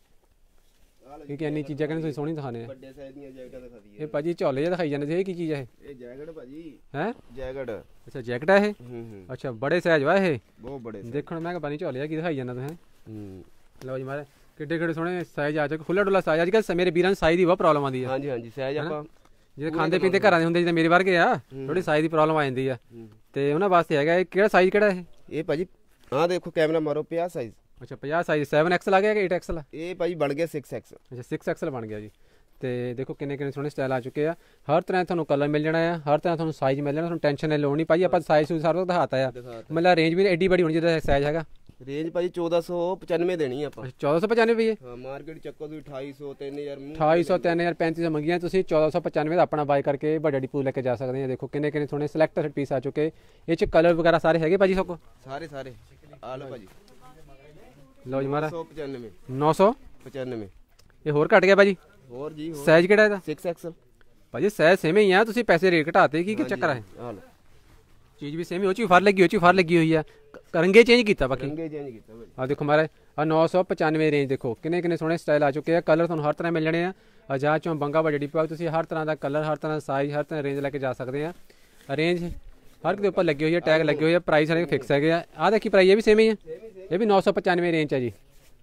ਕਿਉਂਕਿ ਇੰਨੀ ਚੀਜ਼ਾਂ ਕਹਿੰਦੇ ਤੁਸੀਂ ਸੋਹਣੀ ਦਿਖਾਣੇ ਆ। ਵੱਡੇ ਸਾਈਜ਼ ਦੀਆਂ ਜੈਕਟਾਂ ਦਿਖਾ ਦਈਏ। ਇਹ ਭਾਜੀ ਝੋਲੇ ਜਿਹਾ ਦਿਖਾਈ ਜਾਂਦੇ ਸੀ, ਇਹ ਕੀ ਚੀਜ਼ ਹੈ? ਇਹ ਜੈਕਟ ਭਾਜੀ ਹੈ ਜੈਕਟ। ਅੱਛਾ ਜੈਕਟ ਹੈ ਇਹ? ਅੱਛਾ ਬੜੇ ਸਾਈਜ਼ ਵਾ ਇਹ, ਬਹੁਤ ਬੜੇ ਦੇਖਣ ਮੈਂ ਕਿਹਾ ਝੋਲੇ ਆ ਕੀ ਦਿਖਾਈ ਜਾਂਦਾ ਤੁਸੀਂ। ਲਓ ਜੀ ਮਾਰੇ ਕਿੱਡੇ ਕਿੱਡੇ ਸੋਹਣੇ ਸਾਈਜ਼ ਆ ਚੁੱਕੇ, ਖੁੱਲਾ ਡੁੱਲਾ ਸਾਈਜ਼। ਅੱਜ ਕੱਲ੍ਹ ਮੇਰੇ ਵੀਰਾਂ ਨੂੰ ਸਾਈਜ਼ ਦੀ ਬਹੁਤ ਪ੍ਰੋਬਲਮ ਆਉਂਦੀ ਹੈ। ਹਾਂਜੀ ਹਾਂਜੀ ਸਾਈਜ਼ ਆਪਾਂ ਜਿਹੜੇ ਖਾਂਦੇ ਪੀਂਦੇ ਘਰਾਂ ਦੇ ਹੁੰਦੇ ਜਿੱਦਾਂ ਮੇਰੇ ਵਰਗੇ ਆ, ਥੋੜੀ ਸਾਈਜ਼ ਦੀ ਪ੍ਰੋਬਲਮ ਆ ਜਾਂਦੀ ਆ, ਤੇ ਉਹਨਾਂ ਵਾਸਤੇ ਹੈਗਾ। ਇਹ ਕਿਹੜਾ ਸਾਈਜ਼ ਕਿਹੜਾ ਇਹ ਭਾਜੀ? ਆਹ ਦੇਖੋ ਕੈਮਰਾ ਮਾਰੋ, 50 ਸਾਈਜ਼। ਅੱਛਾ 50 ਸਾਈਜ਼ 7XL ਆ ਗਿਆ ਕਿ 8XL? ਇਹ ਭਾਜੀ ਬਣ ਗਿਆ 6X। ਅੱਛਾ 6XL ਬਣ ਗਿਆ ਜੀ। ਤੇ ਦੇਖੋ ਕਿੰਨੇ ਕਿੰਨੇ ਸੋਹਣੇ ਸਟਾਈਲ ਆ ਚੁੱਕੇ ਆ, ਹਰ ਤਰ੍ਹਾਂ ਤੁਹਾਨੂੰ ਕਲਰ ਮਿਲ ਜਾਣਾ ਆ, ਹਰ ਤਰ੍ਹਾਂ ਤੁਹਾਨੂੰ ਸਾਈਜ਼ ਮਿਲ ਜਾਣਾ, ਤੁਹਾਨੂੰ ਟੈਨਸ਼ਨ ਨਹੀਂ ਲੋੜ ਨਹੀਂ ਭਾਜੀ। ਆਪਾਂ ਸਾਈਜ਼ ਸੂਜ਼ ਸਾਰਾ ਦਿਖਾਤਾ ਆ, ਮਤਲਬ ਰੇਂਜ ਵੀ ਐਡੀ ਬੜੀ ਹੋਣੀ ਜਿਹਦਾ ਸਾਈਜ਼ ਹੈਗਾ। ਰੇਂਜ ਭਾਜੀ 1495 ਦੇਣੀ ਆਪਾਂ। 1495 ਰੁਪਏ? ਹਾਂ ਮਾਰਕੀਟ ਚੱਕੋ ਤੁਸੀਂ 2800 3000 2800 3000 3500 ਮੰਗੀਆਂ, ਤੁਸੀਂ 1495 ਦਾ ਆਪਣਾ ਬਾਈ ਕਰਕੇ ਵੱਡਾ ਡਿਪੂ ਲੈ ਕੇ ਜਾ ਸਕਦੇ ਆ। ਦੇਖੋ ਕਿੰਨੇ ਕਿੰਨੇ ਸੋਹਣੇ ਸਿਲੈਕਟ ਪੀਸ ਆ ਚੁੱਕੇ, ਇਹ ਚ ਕਲਰ ਵਗੈਰਾ ਸਾਰੇ ਹੈਗੇ ਭਾਜੀ ਸਭ ਕੋ? ਸਾਰੇ ਸਾਰੇ ਆ ਲਓ ਭਾਜੀ। ਲਓ ਜੀ ਮਾਰਾ 995 995। ਇਹ ਹੋਰ ਘਟ ਗਿਆ ਭਾਜੀ? ਹੋਰ ਜੀ ਹੋਰ। ਸਾਈਜ਼ ਕਿਹੜਾ ਇਹਦਾ? 6XL ਭਾਜੀ ਸਾਈਜ਼ ਸੇਮ ਹੀ ਆ, ਤੁਸੀਂ ਪੈਸੇ ਰੇਟ ਘਟਾਤੇ ਕੀ ਚੱਕਰ ਹੈ? ਆ ਲਓ ਚੀਜ਼ ਵੀ ਸੇਮ ਹੀ, ਉਹ ਚ ਫਰ ਲੱਗੀ, ਉਹ ਚ ਫਰ ਲੱਗੀ ਹੋਈ ਆ, ਰੰਗੇ ਚੇਂਜ ਕੀਤਾ ਬਾਕੀ। ਰੰਗੇ ਚੇਂਜ ਕੀਤਾ ਭਾਜੀ। ਆ ਦੇਖੋ ਮਾਰਾ ਆ 995 ਰੇਂਜ, ਦੇਖੋ ਕਿੰਨੇ ਕਿੰਨੇ ਸੋਹਣੇ ਸਟਾਈਲ ਆ ਚੁੱਕੇ ਆ। ਕਲਰ ਤੁਹਾਨੂੰ ਹਰ ਤਰ੍ਹਾਂ ਮਿਲ ਜਾਣੇ ਆ। ਅਜਾ ਚੋਂ ਬੰਗਾ ਵੱਡਾ ਡਿਪੂ, ਤੁਸੀਂ ਹਰ ਤਰ੍ਹਾਂ ਦਾ ਕਲਰ, ਹਰ ਤਰ੍ਹਾਂ ਦਾ ਸਾਈਜ਼, ਹਰ ਤਰ੍ਹਾਂ ਰੇਂਜ ਲੈ ਕੇ ਜਾ ਸਕਦੇ ਆ। ਰੇਂਜ ਹਰ ਦੇ ਉੱਪਰ ਲੱਗੀ ਹੋਈ ਹੈ, ਟੈਗ ਲੱਗੇ ਹੋਏ ਆ, ਪ੍ਰਾਈਸ ਸਾਰੇ ਫਿਕਸ ਹੈਗੇ ਆ। ਆਹ ਦੇਖੀ ਪ੍ਰਾਈਸ ਇਹ ਵੀ ਸੇਮ ਹੀ ਆ, ਇਹ ਵੀ 995 ਰੇਂਜ ਆ ਜੀ,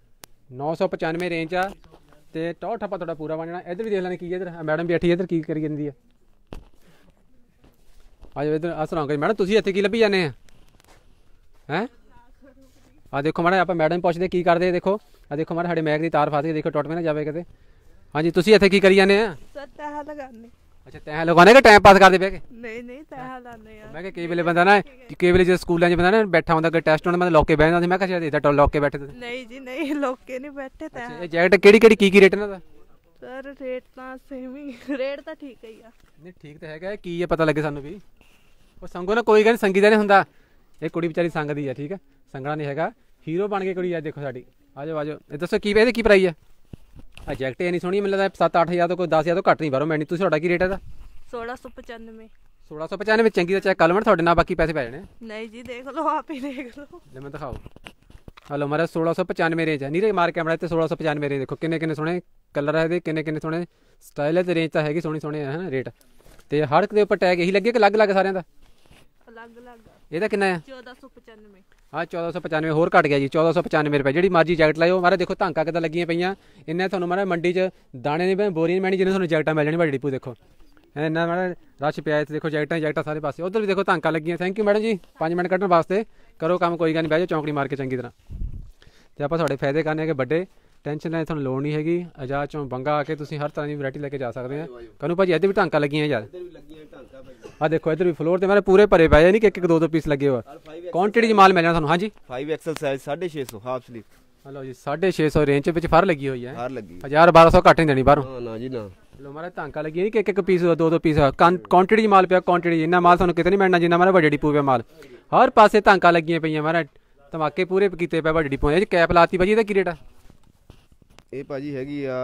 995 ਰੇਂਜ ਆ। ਤੇ ਟੌਰ ਠੱਪਾ ਤੁਹਾਡਾ ਪੂਰਾ ਬਣ ਜਾਣਾ। ਇੱਧਰ ਵੀ ਦੇਖ ਲੈਣੇ ਕੀ ਇੱਧਰ ਮੈਡਮ ਬੈਠੀ, ਇੱਧਰ ਕੀ ਕਰੀ ਜਾਂਦੀ ਆ? ਆ ਜਾਓ ਇੱਧਰ, ਆ ਸੁਣਾਓ ਮੈਡਮ ਤੁਸੀਂ ਇੱਥੇ ਕੀ ਲੱਭੀ ਜਾਂਦੇ ਆ? ਹੈਂ ਆ ਦੇਖੋ ਮਾੜਾ ਆਪਾਂ ਮੈਡਮ ਪੁੱਛਦੇ ਕੀ ਕਰਦੇ। ਦੇਖੋ ਆ ਦੇਖੋ ਮਾੜਾ ਸਾਡੇ ਮੈਗ ਦੀ ਤਾਰ ਫਸ ਗਈ, ਦੇਖੋ ਟੁੱਟ ਵੀ ਨਾ ਜਾਵੇ ਕਿਤੇ। ਹਾਂਜੀ ਤੁਸੀਂ ਇੱਥੇ ਕੀ ਕਰੀ ਜਾਂਦੇ ਆ? ਸਰ ਤੈਹਾਂ ਲਗਾਉਂਦੇ। ਅੱਛਾ ਤੈਂ ਲਗਾਉਣੇ ਕਿ ਟਾਈਮ ਪਾਸ ਕਰਦੇ ਬਹਿ ਕੇ? ਨਹੀਂ ਨਹੀਂ ਤੈਹਾਂ ਲਾਉਂਦੇ ਆ। ਮੈਂ ਕਿਹਾ ਕਈ ਵੇਲੇ ਬੰਦਾ ਨਾ, ਕਈ ਵੇਲੇ ਜਦੋਂ ਸਕੂਲਾਂ 'ਚ ਬੰਦਾ ਨਾ ਬੈਠਾ ਹੁੰਦਾ, ਕੋਈ ਟੈਸਟ ਹੁੰਦਾ, ਮੈਂ ਲੋਕ ਕੇ ਬਹਿ ਜਾਂਦਾ ਸੀ। ਮੈਂ ਕਿਹਾ ਸ਼ਾਇਦ ਇੱਦਾਂ ਲੋਕ ਕੇ ਬੈਠੇ ਤੁਸੀਂ? ਨਹੀਂ ਜੀ ਨਹੀਂ, ਲੋਕੇ ਨਹੀਂ ਬੈਠੇ ਤੈਹਾਂ। ਇਹ ਜੈਕਟ ਕਿਹੜੀ ਕਿਹੜੀ ਕੀ ਰੇਟ ਇਹਨਾਂ ਦਾ? ਸਰ ਰੇਟ ਤਾਂ ਸੇਮ ਹੀ, ਰੇਟ ਤਾਂ ਠੀਕ ਹੀ ਆ। ਨਹੀਂ ਠੀਕ ਤਾਂ ਹੈਗਾ, ਕੀ ਹੈ ਪਤਾ ਲੱਗੇ ਸਾਨੂੰ ਵੀ। ਉਹ ਸੰਗੋ ਨਾ ਕੋਈ ਗੱਲ ਸੰਗੀ ਦਾ ਨਹੀਂ ਹੁੰਦਾ, ਇਹ ਕੁੜੀ ਵਿਚਾਰੀ ਸੰਗਦੀ ਆ। ਠੀਕ ਹੈ ਸੰਗਣਾ ਨਹੀਂ ਹੈਗਾ, ਹੀਰੋ ਬਣ ਕੇ ਕੁੜੀ ਆ। ਦੇਖੋ ਸਾਡੀ ਆ ਜਾਓ ਆ ਜਾਓ। ਇਹ ਦੱਸੋ ਕੀ ਇਹਦੇ ਕੀ ਪ੍ਰਾਈਸ ਆ? ਆ ਜੈਕਟ ਇਹ ਨਹੀਂ ਸੋਹਣੀ, ਮੈਨੂੰ ਲੱਗਦਾ 7-8 ਹਜ਼ਾਰ ਤੋਂ ਕੋਈ 10 ਹਜ਼ਾਰ ਤੋਂ ਘੱਟ ਨਹੀਂ ਬਾਹਰੋਂ ਮੈਨੀ। ਤੁਸੀਂ ਤੁਹਾਡਾ ਕੀ ਰੇਟ ਹੈ ਇਹਦਾ? 1695। 1695 ਚੰਗੀ ਦਾ ਚੈੱਕ ਕਰ ਲਵਾਂ ਤੁਹਾਡੇ ਨਾਲ, ਬਾਕੀ ਪੈਸੇ ਪੈ ਜਾਣੇ। ਨਹੀਂ ਜੀ ਦੇਖ ਲਓ, ਆਪ ਹੀ ਦੇਖ ਲਓ। ਲੈ ਮੈਂ ਦਿਖਾਓ। ਹਲੋ ਮਾਰਾ 1695 ਰੇਂਜ ਹੈ, ਨੀਰੇ ਮਾਰ ਕੈਮਰਾ ਤੇ 1695 ਰੇਂਜ। ਦੇਖੋ ਕਿੰਨੇ ਕਿੰਨੇ ਸੋਹਣੇ ਕਲਰ ਹੈ ਇਹਦੇ, ਕਿੰਨੇ ਕਿੰਨੇ ਸੋਹਣੇ ਸਟਾਈਲ ਹੈ, ਤੇ ਰੇਂਜ ਤਾਂ ਹੈਗੀ ਸੋਹਣੀ ਸੋਹਣੇ ਹੈ ਨਾ ਰੇਟ। ਤੇ ਹਰ ਇੱਕ ਦੇ ਉੱਪਰ ਟੈਗ ਇਹੀ ਲੱਗੇ ਕਿ ਅਲੱਗ-ਅਲੱਗ ਸਾਰਿਆਂ ਦਾ? ਅਲੱਗ-ਅਲੱਗ। ਇਹਦਾ ਕਿੰਨਾ ਆ? 1495। ਹਾਂ 1495 ਹੋਰ ਘਟ ਗਿਆ ਜੀ, 1495 ਰੁਪਏ। ਜਿਹੜੀ ਮਰਜ਼ੀ ਜੈਕਟ ਲਾਇਓ ਮਾਰਾ। ਦੇਖੋ ਧਾਂਕਾ ਕਿੱਦਾਂ ਲੱਗੀਆਂ ਪਈਆਂ, ਇੰਨਾ ਤੁਹਾਨੂੰ ਮਾਰਾ ਮੰਡੀ 'ਚ ਦਾਣੇ ਨਹੀਂ ਬੋਰੀਆਂ ਮੈਣੀ ਜਿਹਨੇ ਤੁਹਾਨੂੰ ਜੈਕਟਾਂ ਮਿਲ ਜਾਣੀ ਵੱਡੀ ਡਿਪੂ। ਦੇਖੋ ਇੰਨਾ ਮਾਰਾ ਰਸ਼ ਪਿਆ ਇੱਥੇ, ਦੇਖੋ ਜੈਕਟਾਂ ਸਾਰੇ ਪਾਸੇ। ਉੱਧਰ ਵੀ ਦੇਖੋ ਧਾਂਕਾ ਲੱਗੀਆਂ। ਥੈਂਕ ਯੂ ਮੈਡਮ ਜੀ 5 ਮਿੰਟ ਕੱਢਣ ਵਾਸਤੇ। ਕਰੋ ਕੰਮ, ਕੋਈ ਗੱਲ ਨਹੀਂ, ਬਹਿ ਜਾਓ ਚੌਂਕੜੀ ਮਾਰ ਕੇ ਚੰਗੀ ਤਰ੍ਹਾਂ। ਤੇ ਆਪਾਂ ਤੁਹਾਡੇ ਫਾਇਦੇ ਕਰਨੇ ਹੈਗੇ ਵੱਡੇ, ਟੈਨਸ਼ਨ ਲੈਣ ਤੁਹਾਨੂੰ ਲੋੜ ਨਹੀਂ ਹੈਗੀ। ਅਜਾ ਚੋਂ ਬੰਗਾ ਆ ਕੇ ਤੁਸੀਂ ਹਰ ਤਰ੍ਹਾਂ ਦੀ ਵੈਰਾਈਟੀ ਲੈ ਕੇ ਜਾ ਸਕਦੇ ਆ। ਕਨੂੰ ਭਾਜੀ ਇੱਧਰ ਵੀ ਟਾਂਕਾ ਲੱਗੀਆਂ ਯਾਰ, ਆ ਦੇਖੋ ਇੱਧਰ ਵੀ ਫਲੋਰ ਤੇ ਮੇਰੇ ਪੂਰੇ ਭਰੇ ਪਏ ਨਹੀਂ ਕਿ ਇੱਕ ਦੋ ਦੋ ਪੀਸ ਲੱਗੇ ਹੋਆ। ਕੁਆਂਟੀਟੀ 'ਚ ਮਾਲ ਮਿਲਣਾ ਤੁਹਾਨੂੰ। ਹਾਂਜੀ 5XL size 650 half sleeve. Hello ਜੀ 650 ਰੇਂਜ ਵਿੱਚ ਫਰ ਲੱਗੀ ਹੋਈ ਹੈ। ਹਾਰ ਲੱਗੀ 1000-1200 ਘੱਟ ਨਹੀਂ ਦੇਣੀ ਬਾਹਰੋਂ। ਨਾ ਜੀ ਨਾ। ਲੋ ਮਾਰਾ ਧਾਂਕਾ ਲੱਗੀ ਨਹੀਂ ਕਿ ਇੱਕ ਪੀਸ ਦੋ ਦੋ ਪੀਸ, ਕੁਆਂਟੀਟੀ 'ਚ ਮਾਲ ਪਿਆ। ਕੁਆਂਟੀਟੀ ਇੰਨਾ ਮਾਲ ਤੁਹਾਨੂੰ ਕਿਤੇ ਨਹੀਂ ਮਿਲਣਾ ਜਿੰਨਾ ਮਾਰਾ ਵੱਡੇ ਡਿਪੂ ਪਿਆ ਮਾਲ। ਹਰ ਪਾਸੇ ਧਾਂਕਾ ਲੱਗੀਆਂ ਪਈਆਂ ਮਾਰਾ, ਧਮਾਕੇ ਪੂਰੇ ਕੀਤੇ ਪਏ ਵੱਡੇ ਡਿਪੂ। ਇਹ 'ਚ ਕੈਪ ਲਾਤੀ ਭਾਜੀ, ਇਹਦਾ ਕੀ ਰੇਟ ਆ? ਇਹ ਭਾਜੀ ਹੈਗੀ ਆ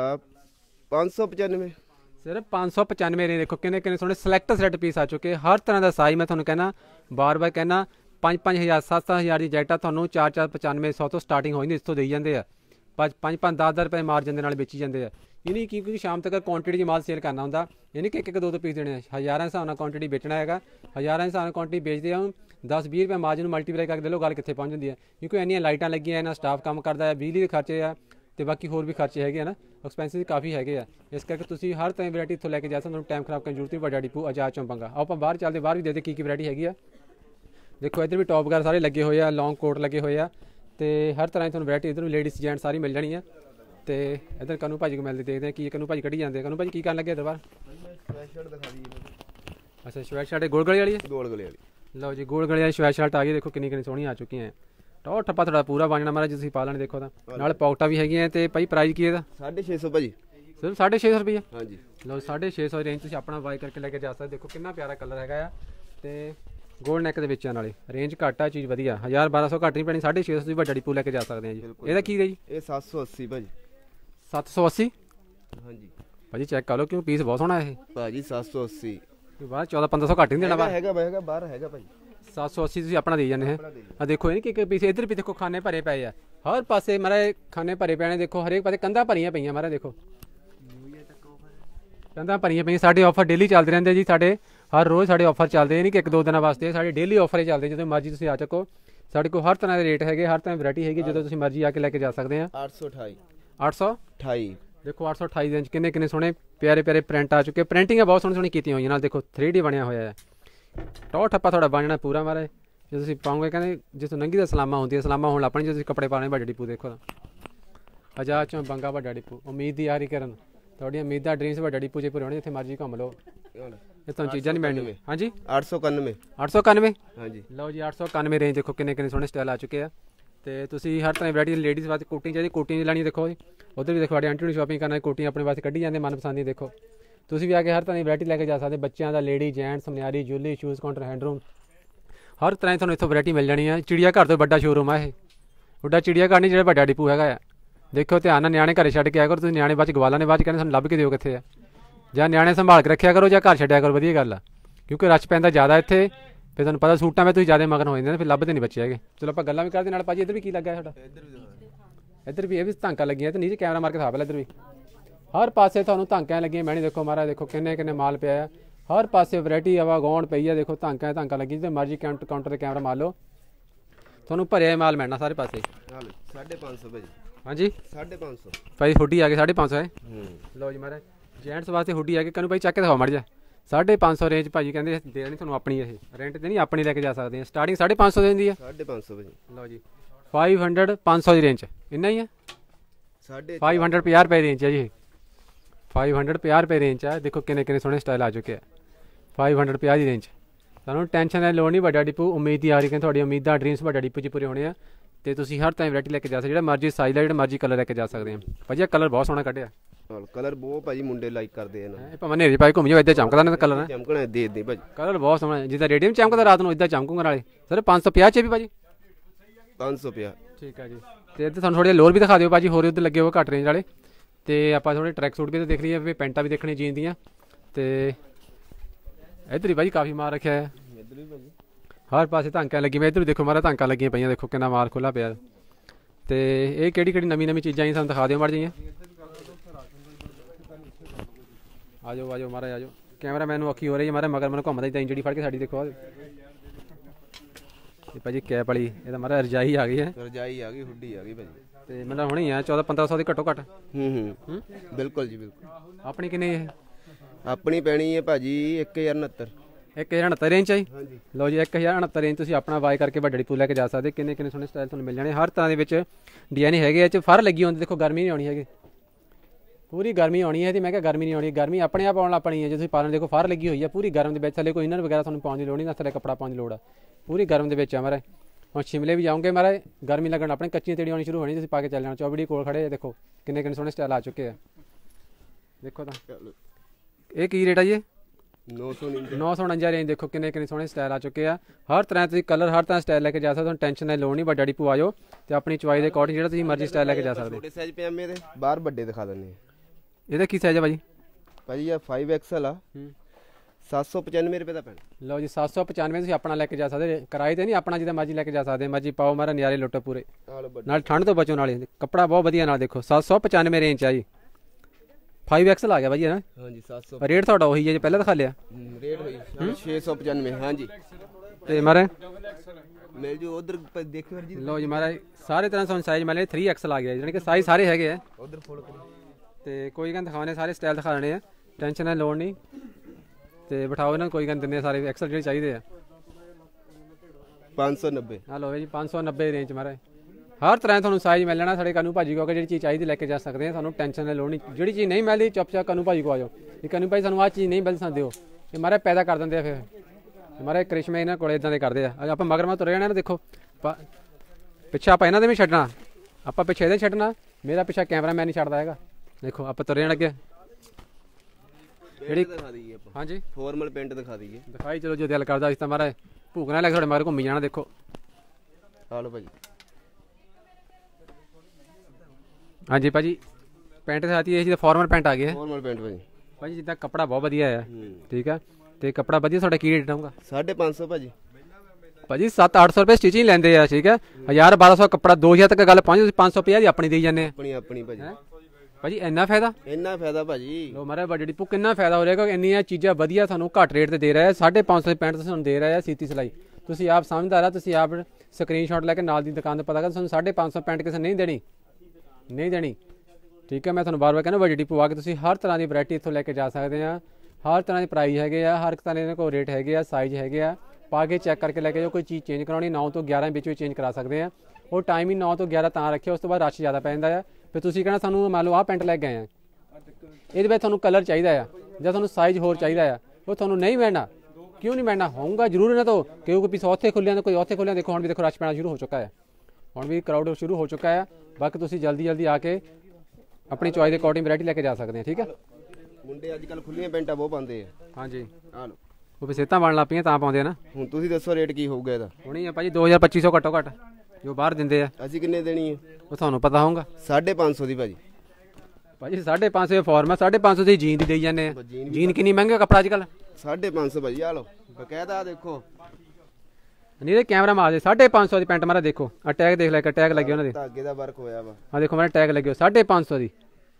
595। ਸਿਰਫ 595 ਨੇ। ਦੇਖੋ ਕਿੰਨੇ ਕਿੰਨੇ ਸੋਹਣੇ ਸਿਲੈਕਟ ਸੈੱਟ ਪੀਸ ਆ ਚੁੱਕੇ, ਹਰ ਤਰ੍ਹਾਂ ਦਾ ਸਾਈਜ਼। ਮੈਂ ਤੁਹਾਨੂੰ ਕਹਿਣਾ ਬਾਰ-ਬਾਰ ਕਹਿਣਾ 5-5000 7-7000 ਦੀ ਜੈਕਟਾਂ ਤੁਹਾਨੂੰ 4-4 95 100 ਤੋਂ ਸਟਾਰਟਿੰਗ ਹੋ ਜਾਂਦੀ, ਇਸ ਤੋਂ ਦੇਈ ਜਾਂਦੇ ਆ। 5-5 10-10 ਰੁਪਏ ਮਾਰਜਨ ਦੇ ਨਾਲ ਵੇਚੀ ਜਾਂਦੇ ਆ। ਇਹ ਨਹੀਂ ਕਿਉਂਕਿ ਸ਼ਾਮ ਤੱਕ ਕੁਆਂਟੀਟੀ 'ਚ ਮਾਲ ਸੇਲ ਕਰਨਾ ਹੁੰਦਾ, ਇਹ ਨਹੀਂ ਕਿ ਇੱਕ ਦੋ ਪੀਸ ਦੇਣੇ, ਹਜ਼ਾਰਾਂ ਹਿਸਾਬ ਨਾਲ ਕੁਆਂਟੀਟੀ ਵੇਚਣਾ ਹੈਗਾ। ਹਜ਼ਾਰਾਂ ਹਿਸਾਬ ਨਾਲ ਕੁਆਂਟੀਟੀ ਵੇਚਦੇ ਆ 10-20 ਰੁਪਏ ਮਾਰਜਨ ਨੂੰ ਮਲਟੀਪਲਾਈ ਕਰਕੇ ਦੇ ਲਓ, ਗੱਲ ਕਿੱਥੇ ਪਹੁੰਚ ਜਾਂਦੀ ਹੈ। ਕਿਉਂਕਿ ਇੰਨੀਆਂ ਲਾਈਟਾਂ ਲੱਗੀਆਂ, ਇਹਨਾਂ ਸਟਾਫ ਕੰਮ ਕਰਦਾ ਹੈ, ਬਿਜਲੀ ਦੇ ਖਰਚੇ ਆ ਤੇ ਬਾਕੀ ਹੋਰ ਵੀ ਖਰਚੇ ਹੈਗੇ ਆ ਨਾ, ਐਕਸਪੈਂਸਿਸ ਕਾਫੀ ਹੈਗੇ ਆ। ਇਸ ਕਰਕੇ ਤੁਸੀਂ ਹਰ ਤਰ੍ਹਾਂ ਦੀ ਵੈਰਾਈਟੀ ਇੱਥੋਂ ਲੈ ਕੇ ਜਾ ਸਕਦੇ, ਤੁਹਾਨੂੰ ਟਾਈਮ ਖਰਾਬ ਕਰਨ ਦੀ ਜ਼ਰੂਰਤ ਨਹੀਂ। ਵੱਡਾ ਡਿਪੂ ਆਜ਼ਾਦ ਚੌਂਕ ਬੰਗਾ। ਆਪਾਂ ਬਾਹਰ ਚੱਲਦੇ, ਬਾਹਰ ਵੀ ਦੇਖਦੇ ਕੀ ਵੈਰਾਈਟੀ ਹੈਗੀ ਆ। ਦੇਖੋ ਇੱਧਰ ਵੀ ਟੌਪ ਵਗੈਰਾ ਸਾਰੇ ਲੱਗੇ ਹੋਏ ਆ, ਲੌਂਗ ਕੋਟ ਲੱਗੇ ਹੋਏ ਆ ਤੇ ਹਰ ਤਰ੍ਹਾਂ ਦੀ ਤੁਹਾਨੂੰ ਵੈਰਾਈਟੀ ਇੱਧਰ ਲੇਡੀਜ਼ ਜੈਂਟ ਸਾਰੀ ਮਿਲ ਜਾਣੀ ਆ। ਤੇ ਇੱਧਰ ਕਨੂੰ ਭਾਜੀ ਕੋ ਮਿਲਦੇ, ਦੇਖਦੇ ਆ ਕੀ ਕਨੂੰ ਭਾਜੀ ਕੱਢੀ ਜਾਂਦੇ। ਕਨੂੰ ਭਾਜੀ ਕੀ ਕਰਨ ਲੱਗੇ ਇੱਧਰ ਬਾਹਰ? ਸਵੈਟਸ਼ਰਟ ਦਿਖਾ ਦਈਏ। ਅੱਛਾ ਸਵੈਟਸ਼ਰਟ ਗੋਲ ਗਲੇ ਵਾਲੀ ਹੈ? ਗੋਲ ਗਲੇ ਵਾਲੀ। ਲਓ ਜੀ ਗੋਲ ਗਲੇ ਵਾਲੀ ਸਵੈਟਸ਼ਰਟ ਆ ਗਈ। ਦੇਖੋ ਕਿੰਨੀ ਸੋਹਣੀ ਆ ਚੁੱਕੀ ਹੈ। ਟੌਰ ਠੱਪਾ ਤੁਹਾਡਾ ਪੂਰਾ ਬਣ ਜਾਣਾ ਮਹਾਰਾਜ, ਤੁਸੀਂ ਪਾ ਲੈਣ। ਦੇਖੋ ਤਾਂ ਨਾਲ ਪੌਕਟਾਂ ਵੀ ਹੈਗੀਆਂ। ਤੇ ਭਾਈ ਪ੍ਰਾਈਸ ਕੀ ਇਹਦਾ? 650 ਭਾਜੀ। ਸਿਰਫ 650 ਰੁਪਏ? ਹਾਂਜੀ। ਲਓ 650 ਰੇਂਜ ਤੁਸੀਂ ਆਪਣਾ ਬਾਈ ਕਰਕੇ ਲੈ ਕੇ ਜਾ ਸਕਦੇ। ਦੇਖੋ ਕਿੰਨਾ ਪਿਆਰਾ ਕਲਰ ਹੈਗਾ ਆ ਤੇ ਗੋਲਡ ਨੈਕ ਦੇ ਵਿੱਚ ਆ, ਨਾਲੇ ਰੇਂਜ ਘੱਟ ਆ, ਚੀਜ਼ ਵਧੀਆ। 1000-1200 ਘੱਟ ਨਹੀਂ ਪੈਣੀ, 650 ਤੁਸੀਂ ਵੱਡਾ ਡਿਪੂ ਲੈ ਕੇ ਜਾ ਸਕਦੇ ਆ ਜੀ। ਇਹਦਾ ਕੀ ਹੈ ਜੀ? ਇਹ 780 ਭਾਜੀ। 780? ਹਾਂਜੀ ਭਾਜੀ ਚੈੱਕ ਕਰ ਲਓ, ਕਿਉਂ ਪੀਸ ਬਹੁਤ ਸੋਹਣਾ ਇਹ ਭਾਜੀ। 780 ਬਾਅਦ 1400-1500 ਘੱਟ ਨਹੀਂ ਦੇਣਾ ਬਾਹਰ? ਹੈਗਾ ਬਾਹਰ ਹੈਗਾ ਭਾਜੀ। 780 ਤੁਸੀਂ ਆਪਣਾ ਦੇ ਜਾਂਦੇ ਹੈ। ਆ ਦੇਖੋ ਇਹ ਨਹੀਂ ਕਿ ਇੱਕ ਪੀਸ ਇੱਧਰ ਵੀ ਦੇਖੋ ਖਾਨੇ ਭਰੇ ਪਏ ਆ, ਹਰ ਪਾਸੇ ਮਾਰੇ ਖਾਨੇ ਭਰੇ ਪਏ ਨੇ। ਦੇਖੋ ਹਰੇਕ ਪਾਸੇ ਕੰਧਾਂ ਭਰੀਆਂ ਪਈਆਂ ਮਾਰੇ। ਦੇਖੋ ਕੰਧਾਂ ਭਰੀਆਂ ਪਈਆਂ। ਸਾਡੇ ਆਫਰ ਡੇਲੀ ਚੱਲਦੇ ਰਹਿੰਦੇ ਜੀ, ਸਾਡੇ ਹਰ ਰੋਜ਼ ਸਾਡੇ ਆਫਰ ਚੱਲਦੇ ਨਹੀਂ ਕਿ ਇੱਕ ਦੋ ਦਿਨਾਂ ਵਾਸਤੇ, ਸਾਡੇ ਡੇਲੀ ਆਫਰ ਹੀ ਚੱਲਦੇ। ਜਦੋਂ ਮਰਜ਼ੀ ਤੁਸੀਂ ਆ ਚੱਕੋ, ਸਾਡੇ ਕੋਲ ਹਰ ਤਰ੍ਹਾਂ ਦੇ ਰੇਟ ਹੈਗੇ, ਹਰ ਤਰ੍ਹਾਂ ਦੀ ਵੈਰਾਈਟੀ ਹੈਗੀ, ਜਦੋਂ ਤੁਸੀਂ ਮਰਜ਼ੀ ਆ ਕੇ ਲੈ ਕੇ ਜਾ ਸਕਦੇ ਆ। 828 ਦੇਖੋ 828 ਦੇ ਇੰਚ ਕਿੰਨੇ ਸੋਹਣੇ ਪਿਆਰੇ ਪਿਆਰੇ ਪ੍ਰਿੰਟ ਆ ਚੁੱਕੇ। ਪ੍ਰਿੰਟਿੰਗ ਬਹੁਤ ਸੋਹਣੀ ਕੀਤੀਆਂ ਹੋਈਆਂ ਨਾਲ। ਦੇਖੋ 3D ਬਣਿਆ ਹੋਇਆ ਹੈ। ਟੌਰ ਠੱਪਾ ਤੁਹਾਡਾ ਬਣ ਜਾਣਾ ਪੂਰਾ ਮਾਰੇ। ਜੇ ਤੁਸੀਂ ਪਾਓਗੇ ਕਹਿੰਦੇ ਜਿੱਥੋਂ ਨੰਗੀ ਦਾ ਸਲਾਮਾ ਹੁੰਦੀ ਹੈ, ਸਲਾਮਾ ਹੋਣ ਲੱਪਣੀ। ਜੇ ਤੁਸੀਂ ਕੱਪੜੇ ਪਾਣੇ ਵੱਡਾ ਡਿਪੂ ਦੇਖੋ ਤਾਂ ਆਜ਼ਾਦ ਚੋਂ ਬੰਗਾ ਵੱਡਾ ਡਿਪੂ। ਉਮੀਦ ਦੀ ਯਾਰੀ ਕਰਨ ਤੁਹਾਡੀਆਂ ਉਮੀਦਾਂ ਡ੍ਰੀਮਸ ਵੱਡਾ ਡਿਪੂ 'ਚ ਪੂਰੇ ਹੋਣੇ, ਜਿੱਥੇ ਮਰਜ਼ੀ ਘੁੰਮ ਲਓ, ਇਹ ਤੁਹਾਨੂੰ ਚੀਜ਼ਾਂ ਨਹੀਂ ਮਿਲਣੀਆਂ। ਹਾਂਜੀ 891 ਹਾਂਜੀ। ਲਓ ਜੀ 891 ਰੇਂਜ। ਦੇਖੋ ਕਿੰਨੇ ਸੋਹਣੇ ਸਟਾਈਲ ਆ ਚੁੱਕੇ ਆ। ਤੇ ਤੁਸੀਂ ਹਰ ਤਰ੍ਹਾਂ ਦੀ ਵੈਰਾਈਟੀ ਲੇਡੀਜ਼ ਵਾਸਤੇ ਕੋਟੀਆਂ ਚਾਹੀਦੀ, ਕੋਟੀਆਂ ਲੈਣੀ ਦੇਖੋ ਜੀ। ਉੱਧਰ ਵੀ ਦੇਖੋ ਸਾਡੇ ਆਂਟੀ ਨੂੰ ਸ਼ਾਪਿੰਗ ਕਰਨਾ, ਕੋਟੀਆਂ ਆਪਣੇ ਵਾਸਤੇ ਕੱਢੀ ਜਾਂਦੇ ਮਨਪਸੰਦ ਦੀ। ਦੇਖੋ ਤੁਸੀਂ ਵੀ ਆ ਕੇ ਹਰ ਤਰ੍ਹਾਂ ਦੀ ਵੈਰਾਈਟੀ ਲੈ ਕੇ ਜਾ ਸਕਦੇ। ਬੱਚਿਆਂ ਦਾ, ਲੇਡੀ ਜੈਂਟਸ, ਮਨਿਆਰੀ, ਜੁਐਲਰੀ, ਸ਼ੂਜ਼ ਕਾਊਂਟਰ, ਹੈਂਡਰੂਮ, ਹਰ ਤਰ੍ਹਾਂ ਦੀ ਤੁਹਾਨੂੰ ਇੱਥੋਂ ਵੈਰਾਈਟੀ ਮਿਲ ਜਾਣੀ ਆ। ਚਿੜੀਆ ਘਰ ਤੋਂ ਵੱਡਾ ਸ਼ੋਰੂਮ ਆ ਇਹ, ਵੱਡਾ ਚਿੜੀਆ ਘਰ ਨਹੀਂ, ਜਿਹੜਾ ਵੱਡਾ ਡਿਪੂ ਹੈਗਾ ਆ। ਦੇਖੋ ਧਿਆਨ ਨਾਲ, ਨਿਆਣੇ ਘਰੇ ਛੱਡ ਕੇ ਆਇਆ ਕਰੋ। ਤੁਸੀਂ ਨਿਆਣੇ ਬਾਅਦ 'ਚ ਗਵਾਲਾਂ ਨੇ ਬਾਅਦ 'ਚ ਕਹਿੰਦੇ ਸਾਨੂੰ ਲੱਭ ਕੇ ਦਿਓ ਕਿੱਥੇ ਆ। ਜਾਂ ਨਿਆਣੇ ਸੰਭਾਲ ਕੇ ਰੱਖਿਆ ਕਰੋ ਜਾਂ ਘਰ ਛੱਡਿਆ ਕਰੋ, ਵਧੀਆ ਗੱਲ ਆ। ਕਿਉਂਕਿ ਰਸ਼ ਪੈਂਦਾ ਜ਼ਿਆਦਾ ਇੱਥੇ, ਫਿਰ ਤੁਹਾਨੂੰ ਪਤਾ ਸੂਟਾਂ ਵਿੱਚ ਤੁਸੀਂ ਜ਼ਿਆਦਾ ਮਗਨ ਹੋ ਜਾਂਦੇ ਨੇ, ਫਿਰ ਲੱਭਦੇ ਨਹੀਂ ਬੱਚੇ ਹੈਗੇ। ਚਲੋ ਆਪਾਂ ਗੱਲਾਂ ਵੀ ਕਰਦੇ ਨਾਲ। ਭਾਜੀ ਇੱਧਰ ਵੀ ਕੀ ਲੱਗਾ ਸਾਡਾ? ਇੱਧਰ ਵੀ ਇਹ ਵੀ ਧਾਂਕਾਂ ਲੱਗੀਆਂ ਤੇ ਨੀਚੇ ਕੈਮਰਾ ਮਾਰ ਕੇ ਦਿਖਾ ਪਹਿਲਾਂ। ਇੱਧਰ ਵੀ ਹਰ ਪਾਸੇ ਤੁਹਾਨੂੰ ਧਾਂਕਾਂ ਲੱਗੀਆਂ। ਮੈਣੀ ਦੇਖੋ ਮਹਾਰਾਜ, ਦੇਖੋ ਕਿੰਨੇ ਮਾਲ ਪਿਆ ਆ। ਹਰ ਪਾਸੇ ਵੈਰਾਈਟੀ ਆਵਾ ਗੌਣ ਪਈ ਆ। ਦੇਖੋ ਧਾਂਕਾਂ ਲੱਗੀ, ਜਿੱਥੇ ਮਰਜ਼ੀ ਕਾਊਂਟਰ ਤੇ ਕੈਮਰਾ ਮਾਰ ਲਓ, ਤੁਹਾਨੂੰ ਭਰਿਆ ਮਾਲ ਮਿਲਣਾ ਸਾਰੇ ਪਾਸੇ। 550 ਭਾਜੀ। ਹਾਂਜੀ 550 ਭਾਈ ਹੁੱਡੀ ਆ ਗਈ 550 ਹੈ। ਲਓ ਜੀ ਮਹਾਰਾਜ ਜੈਂਟਸ ਵਾਸਤੇ ਹੁੱਡੀ ਆ ਗਈ। ਕਨੂੰ ਭਾਈ ਚੱਕ ਕੇ ਦਿਖਾਓ ਮੜ ਜਾ। 550 ਰੇਂਜ ਭਾਜੀ ਕਹਿੰਦੇ ਦੇ ਦੇਣੀ ਤੁਹਾਨੂੰ ਆਪਣੀ, ਇਹ ਰੈਂਟ ਤੇ ਨਹੀਂ, ਆਪਣੀ ਲੈ ਕੇ ਜਾ ਸਕਦੇ ਆ। ਸਟਾਰਟਿੰਗ 550 ਦੇ ਦਿੰਦੀ ਆ। 550 ਭਾਜੀ। ਲਓ ਜੀ 500 ਦੀ ਰੇਂਜ ਇੰਨਾ ਹੀ ਆ। 550 ਰੁਪਏ ਰੇਂਜ ਹੈ ਜੀ। 550 ਰੁਪਏ ਰੇਂਜ ਆ। ਦੇਖੋ ਕਿੰਨੇ ਸੋਹਣੇ ਸਟਾਈਲ ਆ ਚੁੱਕੇ ਆ। 550 ਦੀ ਰੇਂਜ। ਤੁਹਾਨੂੰ ਟੈਨਸ਼ਨ ਦੀ ਲੋੜ ਨਹੀਂ। ਵੱਡਾ ਡਿਪੂ ਉਮੀਦ ਦੀ ਆ ਰਹੀ ਕਿ ਤੁਹਾਡੀ ਉਮੀਦਾਂ ਡ੍ਰੀਮਸ ਵੱਡਾ ਡਿਪੂ 'ਚ ਪੂਰੇ ਹੋਣੇ ਆ। ਤੇ ਤੁਸੀਂ ਹਰ ਤਰ੍ਹਾਂ ਵੈਰਾਈਟੀ ਲੈ ਕੇ ਜਾ ਸਕਦੇ, ਜਿਹੜਾ ਮਰਜ਼ੀ ਸਾਈਜ਼ ਦਾ, ਜਿਹੜਾ ਮਰਜ਼ੀ ਕਲਰ ਲੈ ਕੇ ਜਾ ਸਕਦੇ ਆ। ਭਾਜੀ ਕਲਰ ਬਹੁਤ ਸੋਹਣਾ ਕੱਢਿਆ। ਕਲਰ ਬਹੁਤ ਭਾਜੀ ਮੁੰਡੇ ਲਾਈਕ ਕਰਦੇ ਆ ਨਾ। ਇਹ ਭਾਵੇਂ ਨੇਰੀ ਪਾਈ ਘੁੰਮ ਜਾਓ, ਇੱਦਾਂ ਚਮਕਦਾ ਨਾ ਕਲਰ ਹੈ। ਚਮਕਣਾ ਦੇ ਭਾਜੀ। ਕਲਰ ਬਹੁਤ ਸੋਹਣਾ, ਜਿੱਦਾਂ ਰੇਡੀਅਮ ਚਮਕਦਾ ਰਾਤ ਨੂੰ ਇੱਦਾਂ ਚਮਕੂਗਾ ਨਾਲੇ। ਸਰ 550 'ਚ ਵੀ ਭਾਜੀ? 550 ਠੀਕ ਹੈ ਜੀ। ਤੇ ਇੱਧਰ ਤੁਹਾਨੂੰ ਥੋੜ੍ਹੇ ਲੋਰ ਵੀ ਦਿਖਾ ਦਿਓ ਭਾਜੀ, ਹੋਰ ਉੱਧਰ ਲੱਗੇ ਹੋਏ ਘੱਟ ਰੇਂਜ ਵਾਲੇ। ਤੇ ਆਪਾਂ ਥੋੜ੍ਹੇ ਟਰੈਕ ਸੂਟ ਵੀ ਤਾਂ ਦੇਖ ਲਈਏ, ਪੈਂਟਾਂ ਵੀ ਦੇਖਣੀਆਂ ਜੀਨ ਦੀਆਂ। ਤੇ ਇੱਧਰ ਹੀ ਭਾਜੀ ਕਾਫੀ ਮਾਲ ਰੱਖਿਆ ਹੈ। ਇੱਧਰ ਵੀ ਭਾਜੀ ਹਰ ਪਾਸੇ ਧਾਂਕਾਂ ਲੱਗੀ ਪਈਆਂ। ਇੱਧਰ ਵੀ ਦੇਖੋ ਮਾਰਾ ਧਾਂਕਾਂ ਲੱਗੀਆਂ ਪਈਆਂ। ਦੇਖੋ ਕਿੰਨਾ ਮਾਲ ਖੁੱਲ੍ਹਾ ਪਿਆ। ਤੇ ਇਹ ਕਿਹੜੀ ਨਵੀਂ ਚੀਜ਼ਾਂ ਹੀ ਸਾਨੂੰ ਦਿਖਾ ਦਿਓ ਮੜ ਜਾਈਆਂ। ਆ ਜਾਓ ਮਾਰਾ ਆ ਜਾਓ। ਕੈਮਰਾ ਮੈਨੂੰ ਔਖੀ ਹੋ ਰਹੀ ਹੈ ਮਾਰਾ, ਮਗਰ ਮੈਨੂੰ ਘੁੰਮਦਾ ਇਦਾਂ ਇੰਜੜੀ ਫੜ ਕੇ ਸਾਡੀ। ਦੇਖੋ ਇਹ ਭਾਜੀ ਕੈਪ ਵਾਲੀ, ਇਹਦਾ ਮਾਰਾ ਰਜਾਈ ਆ ਗਈ ਹੈ। ਰਜਾਈ ਆ ਗਈ, ਹੁੱਡੀ ਆ ਗਈ ਭਾਜੀ। ਤੇ ਮਤਲਬ ਹੁਣੀ ਆ 1400-1500 ਦੀ ਘੱਟੋ ਘੱਟ। ਬਿਲਕੁਲ ਜੀ ਬਿਲਕੁਲ। ਆਪਣੀ ਕਿੰਨੀ ਇਹ? ਆਪਣੀ ਪੈਣੀ ਹੈ ਭਾਜੀ 1069। 1069 ਰੇਂਜ ਹੈ। ਹਾਂਜੀ ਲਓ ਜੀ 1069 ਰੇਂਜ ਤੁਸੀਂ ਆਪਣਾ ਬਾਈ ਕਰਕੇ ਵੱਡਾ ਡਿਪੂ ਲੈ ਕੇ ਜਾ ਸਕਦੇ। ਕਿੰਨੇ ਸੋਹਣੇ ਸਟਾਈਲ ਤੁਹਾਨੂੰ ਮਿਲ ਜਾਣੇ। ਹਰ ਤਰ੍ਹਾਂ ਦੇ ਵਿੱਚ ਡਿਜ਼ਾਈਨ ਹੈਗੇ। ਇਹ 'ਚ ਫਰ ਲੱਗੀ ਹੁੰਦੀ। ਦੇਖੋ ਗਰਮੀ ਨਹੀਂ ਆਉਣੀ ਹੈਗੀ, ਪੂਰੀ ਗਰਮੀ ਆਉਣੀ ਹੈ। ਤੇ ਮੈਂ ਕਿਹਾ ਗਰਮੀ ਨਹੀਂ ਆਉਣੀ, ਗਰਮੀ ਆਪਣੇ ਆਪ ਆਉਣ ਲੱਗ ਪਣੀ ਹੈ। ਜੇ ਤੁਸੀਂ ਪਾਲਣ ਦੇਖੋ ਫਰ ਲੱਗੀ ਹੋਈ ਹੈ ਪੂਰੀ ਗਰਮ ਦੇ ਵਿੱਚ। ਥੱਲੇ ਕੋਈ ਇਨਰ ਵਗੈਰਾ ਤੁਹਾਨੂੰ ਪਾਉਣ ਦੀ ਲੋੜ ਨਹੀਂ, ਨਾ ਥੱਲੇ ਕੱਪੜਾ ਪਾਉਣ ਦੀ ਲੋੜ ਆ। ਪੂਰੀ ਗਰਮ ਦੇ ਵਿੱਚ ਆ ਮਾਰੇ। ਹੁਣ ਸ਼ਿਮਲੇ ਵੀ ਜਾਓਗੇ ਮਾਰੇ, ਗਰਮੀ ਲੱਗਣ ਆਪਣੇ ਕੱਚੀਆਂ ਤੇੜੀ ਆਉਣੀ ਸ਼ੁਰੂ ਹੋਣੀ, ਤੁਸੀਂ ਪਾ ਕੇ ਚੱਲ ਜਾਣਾ। 24 ਕੋਲ ਖੜੇ ਦੇਖੋ ਕਿੰਨੇ ਸੋਹਣੇ ਸਟਾਈਲ ਆ ਚੁੱਕੇ ਆ। ਦੇਖੋ ਤਾਂ ਇਹ ਕੀ ਰੇਟ ਆ ਜੀ? 949 ਰੇਂਜ। ਦੇਖੋ ਕਿੰਨੇ ਸੋਹਣੇ ਸਟਾਈਲ ਆ ਚੁੱਕੇ ਆ। ਹਰ ਤਰ੍ਹਾਂ ਤੁਸੀਂ ਕਲਰ, ਹਰ ਤਰ੍ਹਾਂ ਸਟਾਈਲ ਲੈ ਕੇ ਜਾ ਸਕਦੇ। ਤੁਹਾਨੂੰ ਟੈਨਸ਼ਨ ਦੀ ਲੋੜ ਨਹੀਂ। ਵੱਡਾ ਡਿਪੂ ਆ ਜਾਓ ਤੇ ਆਪਣੀ ਚੁਆਈ ਦੇ ਅਕੋਰਡਿੰਗ ਜਿਹੜਾ ਤੁਸੀਂ ਮਰਜ਼ੀ ਸਟਾਈਲ ਲੈ ਕੇ ਜਾ ਸਕਦੇ। ਛੋਟੇ ਸਾਈਜ਼ ਪਜਾਮੇ ਦੇ ਬਾਹਰ ਵੱਡੇ ਦਿਖਾ ਦਿੰਦੇ ਆ। ਇਹਦਾ ਕੀ ਸਾਈਜ਼ ਆ ਭਾਜੀ? ਭਾਜੀ ਆ 5XL ਆ। 795 ਰੁਪਏ ਦਾ ਪੈਣਾ। ਲਓ ਜੀ 795 ਤੁਸੀਂ ਆਪਣਾ ਲੈ ਕੇ ਜਾ ਸਕਦੇ। ਕਿਰਾਏ ਤੇ ਨਹੀਂ, ਆਪਣਾ ਜਿੱਦਾਂ ਮਰਜ਼ੀ ਲੈ ਕੇ ਜਾ ਸਕਦੇ। ਮਰਜ਼ੀ ਪਾਓ ਮਾਰਾ, ਨਿਆਰੇ ਲੁੱਟੋ ਪੂਰੇ, ਨਾਲ ਠੰਡ ਤੋਂ ਬਚੋ ਨਾਲੇ। ਕੱਪੜਾ ਬਹੁਤ ਵਧੀਆ ਨਾਲ। ਦੇਖੋ 795 ਰੇਂਜ ਆ ਜੀ। 5XL ਆ ਗਿਆ ਭਾਜੀ ਹੈ ਨਾ। ਹਾਂਜੀ 700 ਰੇਟ ਤੁਹਾਡਾ ਉਹੀ ਹੈ ਜੇ ਪਹਿਲਾਂ ਦਿਖਾ ਲਿਆ। ਰੇਟ ਹੋਈ 695 ਹਾਂਜੀ। ਤੇ ਮਾਰੇ ਮਿਲ ਜੂ ਉਧਰ ਦੇਖਿਓ ਜੀ। ਲਓ ਜੀ ਮਹਾਰਾਜ ਸਾਰੇ ਤਰ੍ਹਾਂ ਤੁਹਾਨੂੰ ਸਾਈਜ਼ ਮਿਲੇ 3XL ਆ ਗਿਆ ਜਾਨੀ ਕਿ ਸਾਈਜ਼ ਸਾਰੇ ਹੈਗੇ ਆ। ਉਧਰ ਫੋਲੋ ਕਰੋ ਤੇ ਕੋਈ ਗੱਲ ਦਿਖਾਉਣੇ ਸਾਰੇ ਸਟਾਈਲ ਦਿਖਾ ਦੇਣੇ ਆ, ਟੈਨਸ਼ਨ ਦੀ ਲੋੜ ਨਹੀਂ। ਤੇ ਬਿਠਾਓ ਇਹਨਾਂ ਨੂੰ ਕੋਈ ਗੱਲ ਦਿੰਦੇ ਆ ਸਾਰੇ ਐਕਸਲ ਜਿਹੜੇ ਚਾਹੀਦੇ ਆ। 590 ਆ ਲਓ ਜੀ 590 ਰੇਂਜ ਮਹਾਰਾਜ ਹਰ ਤਰ੍ਹਾਂ ਤੁਹਾਨੂੰ ਸਾਈਜ਼ ਮਿਲ ਜਾਣਾ ਸਾਡੇ ਕਾਨੂੰ ਭਾਜੀ ਕੋਲ। ਜਿਹੜੀ ਚੀਜ਼ ਚਾਹੀਦੀ ਲੈ ਕੇ ਜਾ ਸਕਦੇ ਆ, ਸਾਨੂੰ ਟੈਨਸ਼ਨ ਦੀ ਲੋੜ ਨਹੀਂ। ਜਿਹੜੀ ਚੀਜ਼ ਨਹੀਂ ਮਿਲਦੀ ਚੁੱਪਚਾਪ ਕਾਨੂੰ ਭਾਜੀ ਕੋ ਆ ਜਾਓ ਇਹ ਕਾਨੂੰ ਭਾਈ ਸਾਨੂੰ ਆਹ ਚੀਜ਼ ਨਹੀਂ ਮਿਲ ਸਕਦੇ ਹੋ ਇਹ ਮਹਾਰਾਜ ਪੈਦਾ ਕਰ ਦਿੰਦੇ ਆ। ਫਿਰ ਮਹਾਰਾਜ ਕ੍ਰਿਸ਼ਮੇ ਇਹਨਾਂ ਕੋਲ ਇਦਾਂ ਦੇ ਕਰਦੇ ਆ। ਆਪਾਂ ਮਗਰ ਮੈਂ ਤੁਰੇ ਜਾਣਾ ਨਾ ਦੇਖੋ ਪਿੱਛੇ ਆਪਾਂ ਇਹਨਾਂ ਦੇ ਵੀ ਛੱਡਣਾ, ਆਪਾਂ ਪਿੱਛੇ ਇਹਦੇ ਛੱਡਣਾ। ਮੇਰਾ ਪਿੱਛਾ ਕੈਮਰਾਮੈਨ ਨਹੀਂ ਛੱਡਦਾ ਹੈਗਾ। ਦੇਖੋ ਆਪਾਂ ਤੁਰੇ ਜਾਣ ਅੱਗੇ ਜਿਹੜੀ ਦਿਖਾ ਦਈਏ ਆਪਾਂ। ਹਾਂਜੀ ਫਾਰਮਲ ਪੈਂਟ ਦਿਖਾ ਦਈਏ ਦਿਖਾਈ ਚਲੋ ਜੋ ਦਿਲ ਕਰਦਾ ਇਸ ਤਾਂ ਮਹਾਰਾਜ ਭੂਕਣਾ ਲੱਗ ਤੁਹਾਡੇ ਮਗਰ ਘੁੰਮੀ ਜਾਣਾ। ਦੇਖੋ ਆ ਲਓ ਭਾਜੀ। ਹਾਂਜੀ ਭਾਜੀ ਪੈਂਟ ਦਿਖਾਤੀ ਇਹ ਜਿਹਦਾ ਫਾਰਮਲ ਪੈਂਟ ਆ ਗਿਆ ਫਾਰਮਲ ਪੈਂਟ ਭਾਜੀ। ਭਾਜੀ ਜਿੱਦਾਂ ਕੱਪੜਾ ਬਹੁਤ ਵਧੀਆ ਆ ਠੀਕ ਆ। ਤੇ ਕੱਪੜਾ ਵਧੀਆ ਤੁਹਾਡਾ ਕੀ ਰੇਟ ਆਊਗਾ? 550 ਭਾਜੀ। ਭਾਜੀ 700-800 ਰੁਪਏ ਸਟਿਚਿੰਗ ਲੈਂਦੇ ਆ ਠੀਕ ਹੈ। 1000-1200 ਕੱਪੜਾ 2000 ਤੱਕ ਗੱਲ ਪਹੁੰਚ। ਤੁਸੀਂ 550 ਦੀ ਆਪਣੀ ਦੇਈ ਜਾਂਦੇ ਆ ਆਪਣੀ ਭਾਜੀ। ਭਾਜੀ ਇੰਨਾ ਫਾਇਦਾ? ਇੰਨਾ ਫਾਇਦਾ ਭਾਜੀ। ਲੋ ਮਾਰੇ ਵੱਡੀ ਡਿਪੂ ਕਿੰਨਾ ਫਾਇਦਾ ਹੋ ਰਿਹਾ ਕਿਉਂਕਿ ਇੰਨੀਆਂ ਚੀਜ਼ਾਂ ਵਧੀਆ ਸਾਨੂੰ ਘੱਟ ਰੇਟ ਤੇ ਦੇ ਰਿਹਾ। 550 ਦੀ ਪੈਂਟ ਤੁਹਾਨੂੰ ਦੇ ਰਿਹਾ ਸੀਤੀ ਸਿਲਾਈ। ਤੁਸੀਂ ਆਪ ਸਮਝਦਾਰ ਆ, ਤੁਸੀਂ ਆਪ ਸਕਰੀਨਸ਼ਾਟ ਲੈ ਕੇ ਨਾਲ ਦੀ ਦੁਕਾਨ ਤੇ ਪਤਾ ਕਰ ਤੁਹਾਨੂੰ 550 ਪੈਂਟ ਕਿਸੇ ਨਹੀਂ ਦੇਣੀ ਠੀਕ ਹੈ। ਮੈਂ ਤੁਹਾਨੂੰ ਬਾਰ-ਬਾਰ ਕਹਿੰਦਾ ਵੱਡੀ ਡਿਪੂ ਆ ਕੇ ਤੁਸੀਂ ਹਰ ਤਰ੍ਹਾਂ ਦੀ ਵੈਰਾਈਟੀ ਇੱਥੋਂ ਲੈ ਕੇ ਜਾ ਸਕਦੇ ਆ। ਹਰ ਤਰ੍ਹਾਂ ਦੇ ਪ੍ਰਾਈਸ ਹੈਗੇ ਆ, ਹਰ ਇੱਕ ਤਰ੍ਹਾਂ ਦੇ ਇਹਨਾਂ ਕੋਲ ਰੇਟ ਹੈਗੇ ਆ, ਸਾਈਜ਼ ਹੈਗੇ ਆ। ਪਾ ਕੇ ਚੈੱਕ ਕਰਕੇ ਲੈ ਕੇ ਜਾਓ। ਕੋਈ ਚੀਜ਼ ਚੇਂਜ ਕਰਾਉਣੀ 9 ਤੋਂ 11 ਵਿੱਚ ਵੀ ਚੇਂਜ ਕਰਾ ਸਕਦੇ ਆ। ਉਹ ਟਾਈਮ ਹੀ 9 ਤੋਂ 11 ਤਾਂ ਰੱਖਿਆ, ਉਸ ਤੋਂ ਬਾਅਦ ਰਸ਼ ਜ਼ਿਆਦਾ ਪੈ ਜਾਂਦਾ ਆ। ਫਿਰ ਤੁਸੀਂ ਕਹਿਣਾ ਸਾਨੂੰ ਮੰਨ ਲਓ ਆਹ ਪੈਂਟ ਲੈ ਕੇ ਆਏ ਆ, ਇਹਦੇ ਵਿੱਚ ਤੁਹਾਨੂੰ ਕਲਰ ਚਾਹੀਦਾ ਆ ਜਾਂ ਤੁਹਾਨੂੰ ਸਾਈਜ਼ ਹੋਰ ਚਾਹੀਦਾ ਆ, ਉਹ ਤੁਹਾਨੂੰ ਨਹੀਂ ਮਿਲਣਾ। ਕਿਉਂ ਨਹੀਂ ਮਿਲਣਾ? ਹੋਊਗਾ ਜ਼ਰੂਰ ਇਹਨਾਂ ਤੋਂ ਕਿਉਂਕਿ ਪਿੱਛੇ ਉੱਥੇ ਖੁੱਲਿਆਂ ਤਾਂ ਕੋਈ ਉੱਥੇ ਖੁੱਲਿਆਂ। ਦੇਖੋ ਹੁਣ ਵੀ ਦੇਖੋ ਰਸ਼ ਪੈਣਾ ਸ਼ੁਰੂ ਹੋ ਚੁੱਕਾ ਹੈ, ਹੁਣ ਵੀ ਕਰਾਊਡ ਸ਼ੁਰੂ ਹੋ ਚੁੱਕਾ ਹੈ। ਬਾਕੀ ਤੁਸੀਂ ਜਲਦੀ ਆ ਕੇ ਆਪਣੀ ਚੋਇਸ ਦੇ ਅਕੋਰਡਿੰਗ ਵੈਰਾਈਟੀ ਲੈ ਕੇ ਜਾ ਸਕਦੇ ਆ ਠੀਕ ਹੈ। ਮੁੰਡੇ ਅੱਜ ਕੱਲ ਖੁੱਲੀਆਂ ਪੈਂਟਾਂ ਬਹੁਤ ਪਾਉਂਦੇ ਆ। ਹਾਂਜੀ ਆ ਲਓ ਉਹ ਵਿਸੇਤਾਂ ਬਣ ਲੱਗ ਪਈਆਂ ਤਾਂ ਪਾਉਂਦੇ ਆ ਨਾ। ਹੁਣ ਤੁਸੀਂ ਦੱਸੋ ਰੇਟ ਕੀ ਹੋਊਗਾ ਇਹਦਾ? ਹੁਣੀ ਆ ਭਾਜੀ 2000-2500 ਘੱਟੋ ਘੱਟ ਜੋ ਬਾਹਰ ਦਿੰਦੇ ਆ। ਅਸੀਂ ਕਿੰਨੇ ਦੇਣੀ ਹੈ? ਉਹ ਤੁਹਾਨੂੰ ਪਤਾ ਹੋਊਗਾ। 550 ਦੀ ਭਾਜੀ। ਭਾਜੀ 550 ਫਾਰਮ ਹੈ, 550 ਦੀ ਜੀਨ ਦੀ ਦੇਈ ਜਾਂਦੇ ਆ। ਜੀਨ ਕਿੰਨੀ ਮਹਿੰਗਾ ਕੱਪੜਾ ਅੱਜ ਕੱਲ। 550 ਭਾਜੀ। ਆ ਲਓ ਬਕਾਇਦਾ ਦੇਖੋ ਨਹੀਂ ਇਹ ਕੈਮਰਾ ਮਾਰ ਦੇ 550 ਦੀ ਪੈਂਟ ਮਾਰਾ। ਦੇਖੋ ਆ ਟੈਗ ਦੇਖ ਲੈ, ਇੱਕ ਟੈਗ ਲੱਗਿਆ ਉਹਨਾਂ ਦੇ। ਧਾਗੇ ਦਾ ਵਰਕ ਹੋਇਆ ਵਾ। ਆ ਦੇਖੋ ਮੇਰਾ ਟੈਗ ਲੱਗਿਆ 550 ਦੀ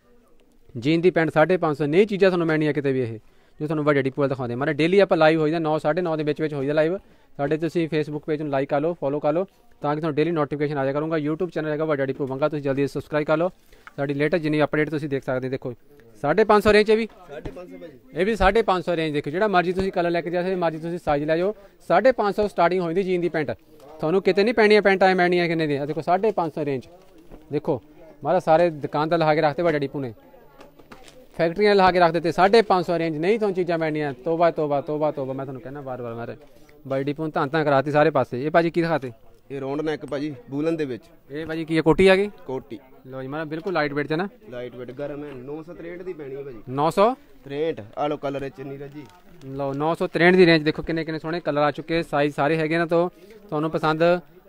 ਜੀਨ ਦੀ ਪੈਂਟ 550। ਨਹੀਂ ਚੀਜ਼ਾਂ ਤੁਹਾਨੂੰ ਮਿਲਣੀਆਂ ਕਿਤੇ ਵੀ ਇਹ ਜੋ ਤੁਹਾਨੂੰ ਵੱਡੇ ਡਿਪੂ ਦਿਖਾਉਂਦੇ। ਮਾਰਾ ਡੇਲੀ ਆਪਾਂ ਲਾਈਵ ਹੋਈਦਾ 9-9:30 ਦੇ ਵਿੱਚ ਹੋਈਦਾ ਲਾਈਵ। ਸਾਡੇ ਤੁਸੀਂ ਫੇਸਬੁੱਕ ਪੇਜ ਨੂੰ ਲਾਈਕ ਕਰ ਲਓ, ਫੋਲੋ ਕਰ ਲਓ ਤਾਂ ਕਿ ਤੁਹਾਨੂੰ ਡੇਲੀ ਨੋਟੀਫਿਕੇਸ਼ਨ ਆ ਜਾਇਆ ਕਰੂੰਗਾ। YouTube ਚੈਨਲ ਹੈਗਾ ਵੱਡਾ ਡਿਪੂ ਬੰਗਾ, ਤੁਸੀਂ ਜਲਦੀ ਸਬਸਕ੍ਰਾਈਬ ਕਰ ਲਓ। ਸਾਡੀ ਲੇਟੈਸਟ ਜਿੰਨੀ ਅਪਡੇਟ ਤੁਸੀਂ ਦੇਖ ਸਕਦੇ। ਦੇਖੋ 550 ਰੇਂਜ ਇਹ ਵੀ 550 ਭਾਜੀ। ਇਹ ਵੀ 550 ਰੇਂਜ। ਦੇਖੋ ਜਿਹੜਾ ਮਰਜ਼ੀ ਤੁਸੀਂ ਕਲਰ ਲੈ ਕੇ ਜਾ ਸਕਦੇ, ਮਰਜ਼ੀ ਤੁਸੀਂ ਸਾਈਜ਼ ਲੈ ਜਾਓ। 550 ਸਟਾਰਟਿੰਗ ਹੋਈ ਦੀ ਜੀਨ ਦੀ ਪੈਂਟ। ਤੁਹਾਨੂੰ ਕਿਤੇ ਨਹੀਂ ਪੈਣੀਆਂ ਪੈਂਟਾਂ ਮੈਣੀਆਂ ਕਿੰਨੇ ਦੀਆਂ। ਦੇਖੋ 550 ਰੇਂਜ। ਦੇਖੋ ਮਾਰਾ ਸਾਰੇ ਦੁਕਾਨ ਤੇ ਲਹਾ ਕੇ ਰੱਖਦੇ ਵੱਡਾ ਡਿਪੂ ਨੇ, ਫੈਕਟਰੀਆਂ ਲਾ ਕੇ ਰੱਖ ਦਿੱਤੇ। 550 ਰੇਂਜ ਨਹੀਂ ਤੁਹਾਨੂੰ ਚੀਜ਼ਾਂ ਮਿਲਣੀਆਂ। ਤੋਬਾ ਤੋਬਾ ਤੋਬਾ ਤੋਬਾ ਮੈਂ ਤੁਹਾਨੂੰ ਕਹਿੰਦਾ ਬਾਰ-ਬਾਰ ਮਾਰੇ ਬਾਈ ਡਿਪੂ ਤਾਂ ਕਰਾਤੀ ਸਾਰੇ ਪਾਸੇ। ਇਹ ਭਾਜੀ ਕੀ ਦਿਖਾਤੇ? ਇਹ ਰਾਉਂਡ ਨੈਕ ਭਾਜੀ ਬੂਲਨ ਦੇ ਵਿੱਚ। ਇਹ ਭਾਜੀ ਕੀ ਹੈ? ਕੋਟੀ ਆ ਗਈ। ਕੋਟੀ ਲੋ ਜੀ ਮਾਰਾ ਬਿਲਕੁਲ ਲਾਈਟ ਵੇਟ ਚ ਨਾ, ਲਾਈਟ ਵੇਟ ਗਰਮ ਹੈ। 963 ਦੀ ਪੈਣੀ ਹੈ ਭਾਜੀ। 963 ਆ ਲੋ ਕਲਰ ਚ ਨੀਰਜ ਜੀ। ਲੋ 963 ਦੀ ਰੇਂਜ। ਦੇਖੋ ਕਿੰਨੇ ਕਿੰਨੇ ਸੋਹਣੇ ਕਲਰ ਆ ਚੁੱਕੇ, ਸਾਈਜ਼ ਸਾਰੇ ਹੈਗੇ ਨਾ। ਤੋਂ ਤੁਹਾਨੂੰ ਪਸੰਦ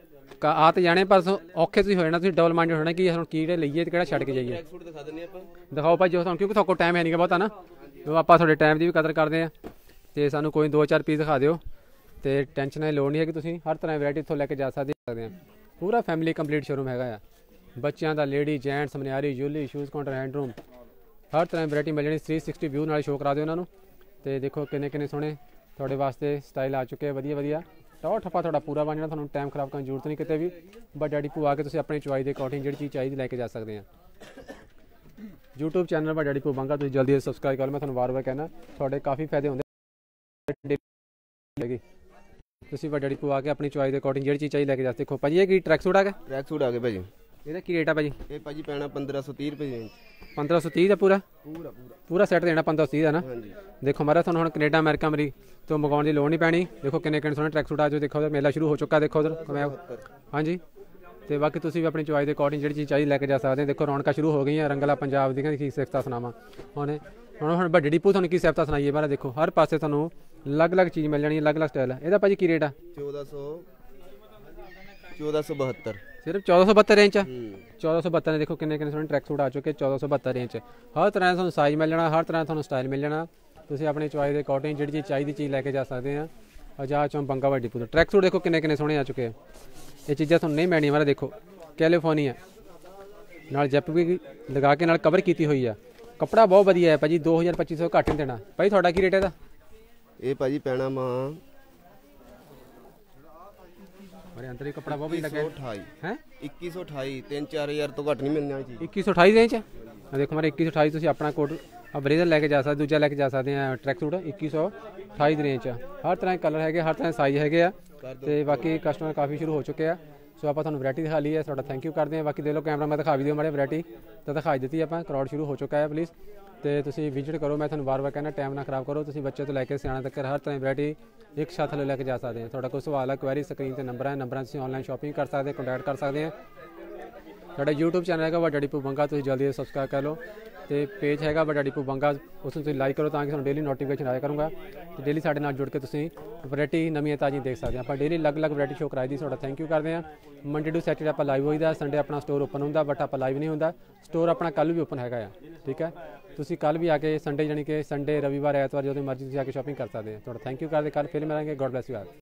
ਆ ਤੇ ਜਾਣੇ ਪਰ ਔਖੇ ਤੁਸੀਂ ਹੋ ਜਾਣਾ, ਤੁਸੀਂ ਡਬਲ ਮਾਈਂਡ ਹੋਣਾ ਕਿ ਹੁਣ ਕਿਹੜੇ ਲਈਏ ਤੇ ਕਿਹੜਾ ਛੱਡ ਕੇ ਜਾਈਏ। ਸੂਟ ਦਿਖਾ ਦਿੰਨੇ ਆਪਾਂ। ਦਿਖਾਓ ਭਾਜੀ ਤੁਹਾਨੂੰ, ਕਿਉਂਕਿ ਤੁਹਾਡੇ ਕੋਲ ਟਾਈਮ ਹੈ ਨਹੀਂ ਬਹੁਤਾ ਨਾ। ਆਪਾਂ ਤੁਹਾਡੇ ਟਾਈਮ ਦੀ ਵੀ ਕਦਰ ਕਰਦੇ ਆ ਤੇ ਸਾਨੂੰ ਕੋਈ 2-4 ਪੀਸ ਦਿਖਾ ਦਿਓ ਤੇ ਟੈਨਸ਼ਨ ਦੀ ਲੋੜ ਨਹੀਂ ਹੈ ਕਿ ਤੁਸੀਂ ਹਰ ਤਰ੍ਹਾਂ ਦੀ ਵੈਰਾਈਟੀ ਇੱਥੋਂ ਲੈ ਕੇ ਜਾ ਸਕਦੇ ਆ। ਪੂਰਾ ਫੈਮਿਲੀ ਕੰਪਲੀਟ ਸ਼ੋਰੂਮ ਹੈਗਾ ਆ। ਬੱਚਿਆਂ ਦਾ, ਲੇਡੀ, ਜੈਂਟਸ, ਮਨਿਆਰੀ, ਜੁਐਲਰੀ, ਸ਼ੂਜ਼ ਕਾਊਂਟਰ, ਹੈਂਡਰੂਮ, ਹਰ ਤਰ੍ਹਾਂ ਦੀ ਵੈਰਾਈਟੀ ਮਿਲ ਜਾਣੀ। 360 ਵਿਊ ਨਾਲ ਸ਼ੋਅ ਕਰਾ ਦਿਓ ਉਹਨਾਂ ਨੂੰ। ਤੇ ਦੇਖੋ ਕਿੰਨੇ ਕਿੰਨੇ ਸੋਹਣੇ ਤੁਹਾਡੇ ਵਾਸਤੇ ਸਟਾਈਲ ਆ ਚੁੱਕੇ ਆ ਵਧੀਆ। ਟੌਰ ਠੱਪਾ ਤੁਹਾਡਾ ਪੂਰਾ ਬਣ ਜਾਣਾ। ਤੁਹਾਨੂੰ ਟਾਈਮ ਖਰਾਬ ਕਰਨ ਦੀ ਜ਼ਰੂਰਤ ਨਹੀਂ ਕਿਤੇ ਵੀ। ਵੱਡਾ ਡਿਪੂ ਆ ਕੇ ਤੁਸੀਂ ਆਪਣੀ ਚੁਆਇਸ ਦੇ ਅਕੋਰਡਿੰਗ ਜਿਹੜੀ ਚੀਜ਼ ਚਾਹੀਦੀ ਲੈ ਕੇ ਜਾ ਸਕਦੇ ਆ। YouTube ਚੈਨਲ ਵੱਡਾ ਡਿਪੂ ਬੰਗਾ ਤੁਸੀਂ ਜਲਦੀ ਸਬਸਕ੍ਰਾਈਬ ਕਰੋ। ਮੈਂ ਤੁਹਾਨੂੰ ਵਾਰ-ਵਾਰ ਕਹਿਣਾ ਤੁਹਾਡੇ ਕਾਫੀ ਫਾਇਦੇ ਹੁੰਦੇ। ਤੁਸੀਂ ਵੱਡਾ ਡਿਪੂ ਆ ਕੇ ਆਪਣੀ ਚੁਆਇਸ ਦੇ ਅਕੋਰਡਿੰਗ ਜਿਹੜੀ ਚੀਜ਼ ਚਾਹੀਦੀ ਲੈ ਕੇ ਜਾ। ਦੇਖੋ ਭਾਜੀ ਇਹ ਕੀ ਟਰੈਕ ਸੂਟ ਆ ਗਿਆ? ਟਰੈਕ ਸੂਟ ਆ ਗਏ ਭਾਜੀ। ਇਹਦਾ ਕੀ ਰੇਟ ਆ ਭਾਜੀ? ਇਹ ਭਾਜੀ ਪੈਣਾ 1530 ਰੁਪਏ ਰੇਂਜ। 1530 ਦਾ ਪੂਰਾ ਸੈੱਟ ਦੇਣਾ 1530 ਦਾ ਨਾ। ਹਾਂਜੀ ਦੇਖੋ ਮਾਰਾ ਤੁਹਾਨੂੰ ਹੁਣ ਕੈਨੇਡਾ ਅਮਰੀਕਾ ਮਰੀ ਤੋਂ ਮੰਗਾਉਣ ਦੀ ਲੋੜ ਨਹੀਂ ਪੈਣੀ। ਦੇਖੋ ਕਿੰਨੇ ਕਿੰਨੇ ਸੋਹਣੇ ਟਰੈਕ ਸੂਟ ਆ ਜੋ। ਦੇਖੋ ਉਧਰ ਮੇਲਾ ਸ਼ੁਰੂ ਹੋ ਚੁੱਕਾ। ਦੇਖੋ ਉਧਰ ਹਾਂਜੀ। ਤੇ ਬਾਕੀ ਤੁਸੀਂ ਵੀ ਆਪਣੀ ਚੁਆਇਸ ਦੇ ਅਕੋਰਡਿੰਗ ਜਿਹੜੀ ਚੀਜ਼ ਚਾਹੀਦੀ ਲੈ ਕੇ ਜਾ ਸਕਦੇ। ਦੇਖੋ ਰੌਣਕਾਂ ਸ਼ੁਰੂ ਹੋ ਗਈਆਂ। ਰੰਗਲਾ ਪੰਜਾਬ ਦੀਆਂ ਕੀ ਸਿਫਤਾਂ ਸੁਣਾਵਾਂ ਹੁਣ ਵੱਡੇ ਡਿਪੂ ਤੁਹਾਨੂੰ ਕੀ ਸਿਫਤਾਂ ਸੁਣਾਈਏ। ਬਾਰਾ ਦੇਖੋ ਹਰ ਪਾਸੇ ਤੁਹਾਨੂੰ ਅਲੱਗ-ਅਲੱਗ ਚੀਜ਼ ਮਿਲ ਜਾਣੀ, ਅਲੱਗ-ਅਲੱਗ ਸਟਾਈਲ ਹੈ। ਇਹਦਾ ਭਾਜੀ ਕੀ ਰੇਟ ਆ? 1472 ਸਿਰਫ 1472 ਰੇਂਜ ਚ। 1472 ਨੇ ਦੇਖੋ ਕਿੰਨੇ ਕਿੰਨੇ ਸੋਹਣੇ ਟਰੈਕ ਸੂਟ ਆ ਚੁੱਕੇ। 1472 ਰੇਂਜ ਚ ਹਰ ਤਰ੍ਹਾਂ ਦਾ ਤੁਹਾਨੂੰ ਸਾਈਜ਼ ਮਿਲ ਜਾਣਾ, ਹਰ ਤਰ੍ਹਾਂ ਦਾ ਤੁਹਾਨੂੰ ਸਟਾਈਲ ਮਿਲ ਜਾਣਾ। ਤੁਸੀਂ ਆਪਣੀ ਚੁਆਇਸ ਦੇ ਅਕੋਰਡਿੰਗ ਜਿਹੜੀ ਚੀਜ਼ ਚਾਹੀਦੀ ਚੀਜ਼ ਲੈ ਕੇ ਜਾ ਸਕਦੇ ਆ। ਅਜਾ ਚੋਂ ਬੰਗਾ ਵੱਡੀ ਡਿਪੂ ਟਰੈਕ ਸੂਟ ਦੇਖੋ ਕਿੰਨੇ ਕਿੰਨੇ ਸੋਹਣੇ ਆ ਚੁੱਕੇ ਆ। ਇਹ ਚੀਜ਼ਾਂ ਤੁਹਾਨੂੰ ਨਹੀਂ ਮਿਲਣੀਆਂ। ਮਾਰਾ ਦੇਖੋ ਕੈਲੀਫੋਰਨੀਆ ਨਾਲ ਜੈਪ ਵੀ ਲਗਾ ਕੇ ਨਾਲ ਕਵਰ ਕੀਤੀ ਹੋਈ ਆ। ਕੱਪੜਾ ਬਹੁਤ ਵਧੀਆ ਹੈ ਭਾਜੀ 2200 ਘੱਟ ਨਹੀਂ ਦੇਣਾ ਭਾਈ। ਤੁਹਾਡਾ ਕੀ ਰੇਟ ਹੈ ਇਹਦਾ? ਇਹ ਭਾਜੀ ਪੈਣਾ ਮਾਂ ਮੇਰੇ ਅੰਦਰ ਹੀ ਕੱਪੜਾ ਬਹੁਤ ਵਧੀਆ ਲੱਗਾ 2128 ਹੈ 2128 3-4000 ਤੋਂ ਘੱਟ ਨਹੀਂ ਮਿਲਣਾ ਜੀ। 2128 ਦੇ ਚ ਆ ਦੇਖੋ ਮਾਰੇ 2128 ਤੁਸੀਂ ਆਪਣਾ ਕੋਟ ਆ ਬਰੇਜ਼ਰ ਲੈ ਕੇ ਜਾ ਸਕਦੇ, ਦੂਜਾ ਲੈ ਕੇ ਜਾ ਸਕਦੇ ਆ ਟਰੈਕ ਸੂਟ 2128 ਦੀ ਰੇਂਜ 'ਚ। ਹਰ ਤਰ੍ਹਾਂ ਦੇ ਕਲਰ ਹੈਗੇ, ਹਰ ਤਰ੍ਹਾਂ ਦੇ ਸਾਈਜ਼ ਹੈਗੇ ਆ ਤੇ ਬਾਕੀ ਕਸਟਮਰ ਕਾਫੀ ਸ਼ੁਰੂ ਹੋ ਚੁੱਕੇ ਆ। ਸੋ ਆਪਾਂ ਤੁਹਾਨੂੰ ਵੈਰਾਈਟੀ ਦਿਖਾ ਲਈ ਹੈ, ਤੁਹਾਡਾ ਥੈਂਕ ਯੂ ਕਰਦੇ ਹਾਂ। ਬਾਕੀ ਦੇ ਲੋ ਕੈਮਰਾ ਮੈਂ ਦਿਖਾ ਵੀ ਦਿਓ ਮਾੜੇ ਵੈਰਾਈਟੀ ਤਾਂ ਦਿਖਾਈ ਦਿੱਤੀ ਆਪਾਂ। ਕਰਾਊਡ ਸ਼ੁਰੂ ਹੋ ਚੁੱਕਾ ਹੈ, ਪਲੀਜ਼ ਤੇ ਤੁਸੀਂ ਵਿਜ਼ਿਟ ਕਰੋ। ਮੈਂ ਤੁਹਾਨੂੰ ਵਾਰ-ਵਾਰ ਕਹਿੰਦਾ ਟਾਈਮ ਨਾ ਖਰਾਬ ਕਰੋ। ਤੁਸੀਂ ਬੱਚੇ ਤੋਂ ਲੈ ਕੇ ਸਿਆਣਾ ਤੱਕ ਹਰ ਤਰ੍ਹਾਂ ਦੀ ਵੈਰਾਈਟੀ ਇੱਕ ਸਾਥ ਲੈ ਕੇ ਜਾ ਸਕਦੇ ਆ। ਤੁਹਾਡਾ ਕੋਈ ਸਵਾਲ ਹੈ, ਕੁਐਰੀ, ਸਕਰੀਨ ਤੇ ਨੰਬਰ ਹੈ, ਨੰਬਰਾਂ ਤੁਸੀਂ ਆਨਲਾਈਨ ਸ਼ਾਪਿੰਗ ਕਰ ਸਕਦੇ, ਕੰਟੈਕਟ ਕਰ ਸਕਦੇ ਆ। ਸਾਡਾ YouTube ਚੈਨਲ ਹੈਗਾ ਵੱਡਾ ਡੀਪੂ ਬੰਗਾ, ਤੁਸੀਂ ਜਲਦੀ ਸਬਸਕ੍ਰਾਈਬ ਕਰ ਲਓ ਤੇ ਪੇਜ ਹੈਗਾ ਵੱਡਾ ਡੀਪੂ ਬੰਗਾ, ਉਸ ਨੂੰ ਤੁਸੀਂ ਲਾਈਕ ਕਰੋ ਤਾਂ ਕਿ ਤੁਹਾਨੂੰ ਡੇਲੀ ਨੋਟੀਫਿਕੇਸ਼ਨ ਆਇਆ ਕਰੂੰਗਾ ਤੇ ਡੇਲੀ ਸਾਡੇ ਨਾਲ ਜੁੜ ਕੇ ਤੁਸੀਂ ਵੈਰਾਈਟੀ ਨਵੀਆਂ ਤਾਜ਼ੀਆਂ ਦੇਖ ਸਕਦੇ ਆ। ਆਪਾਂ ਡੇਲੀ ਅਲੱਗ-ਅਲੱਗ ਵੈਰਾਈਟੀ ਸ਼ੋਅ ਕਰਾਈ ਦੀ, ਤੁਹਾਡਾ ਥੈਂਕ ਯੂ ਕਰਦੇ ਆ। ਮੰਡੇ ਟੂ ਸੈਟਰਡੇ ਆਪਾਂ ਲਾਈਵ ਹੋਈਦਾ, ਸੰਡੇ ਆਪਣਾ ਸਟੋਰ ਓਪਨ ਹੁੰਦਾ ਬਟ ਆਪਾਂ ਲਾਈਵ ਨਹੀਂ ਹੁੰਦਾ। ਸਟੋਰ ਆਪਣਾ ਕੱਲ ਵੀ ਓਪਨ ਹੈਗਾ ਆ, ਠੀਕ ਹੈ। ਤੁਸੀਂ ਕੱਲ ਵੀ ਆ ਕੇ ਸੰਡੇ ਜਾਨੀ ਕਿ ਸੰਡੇ, ਰਵੀਵਾਰ, ਐਤਵਾਰ ਜਦੋਂ ਮਰਜ਼ੀ ਤੁਸੀਂ ਆ ਕੇ ਸ਼ਾਪਿੰਗ ਕਰ ਸਕਦੇ ਆ। ਤੁਹਾਡਾ ਥੈਂਕ ਯੂ ਕਰਦੇ, ਕੱਲ ਫਿਰ ਮਿਲਾਂਗੇ। God bless you all.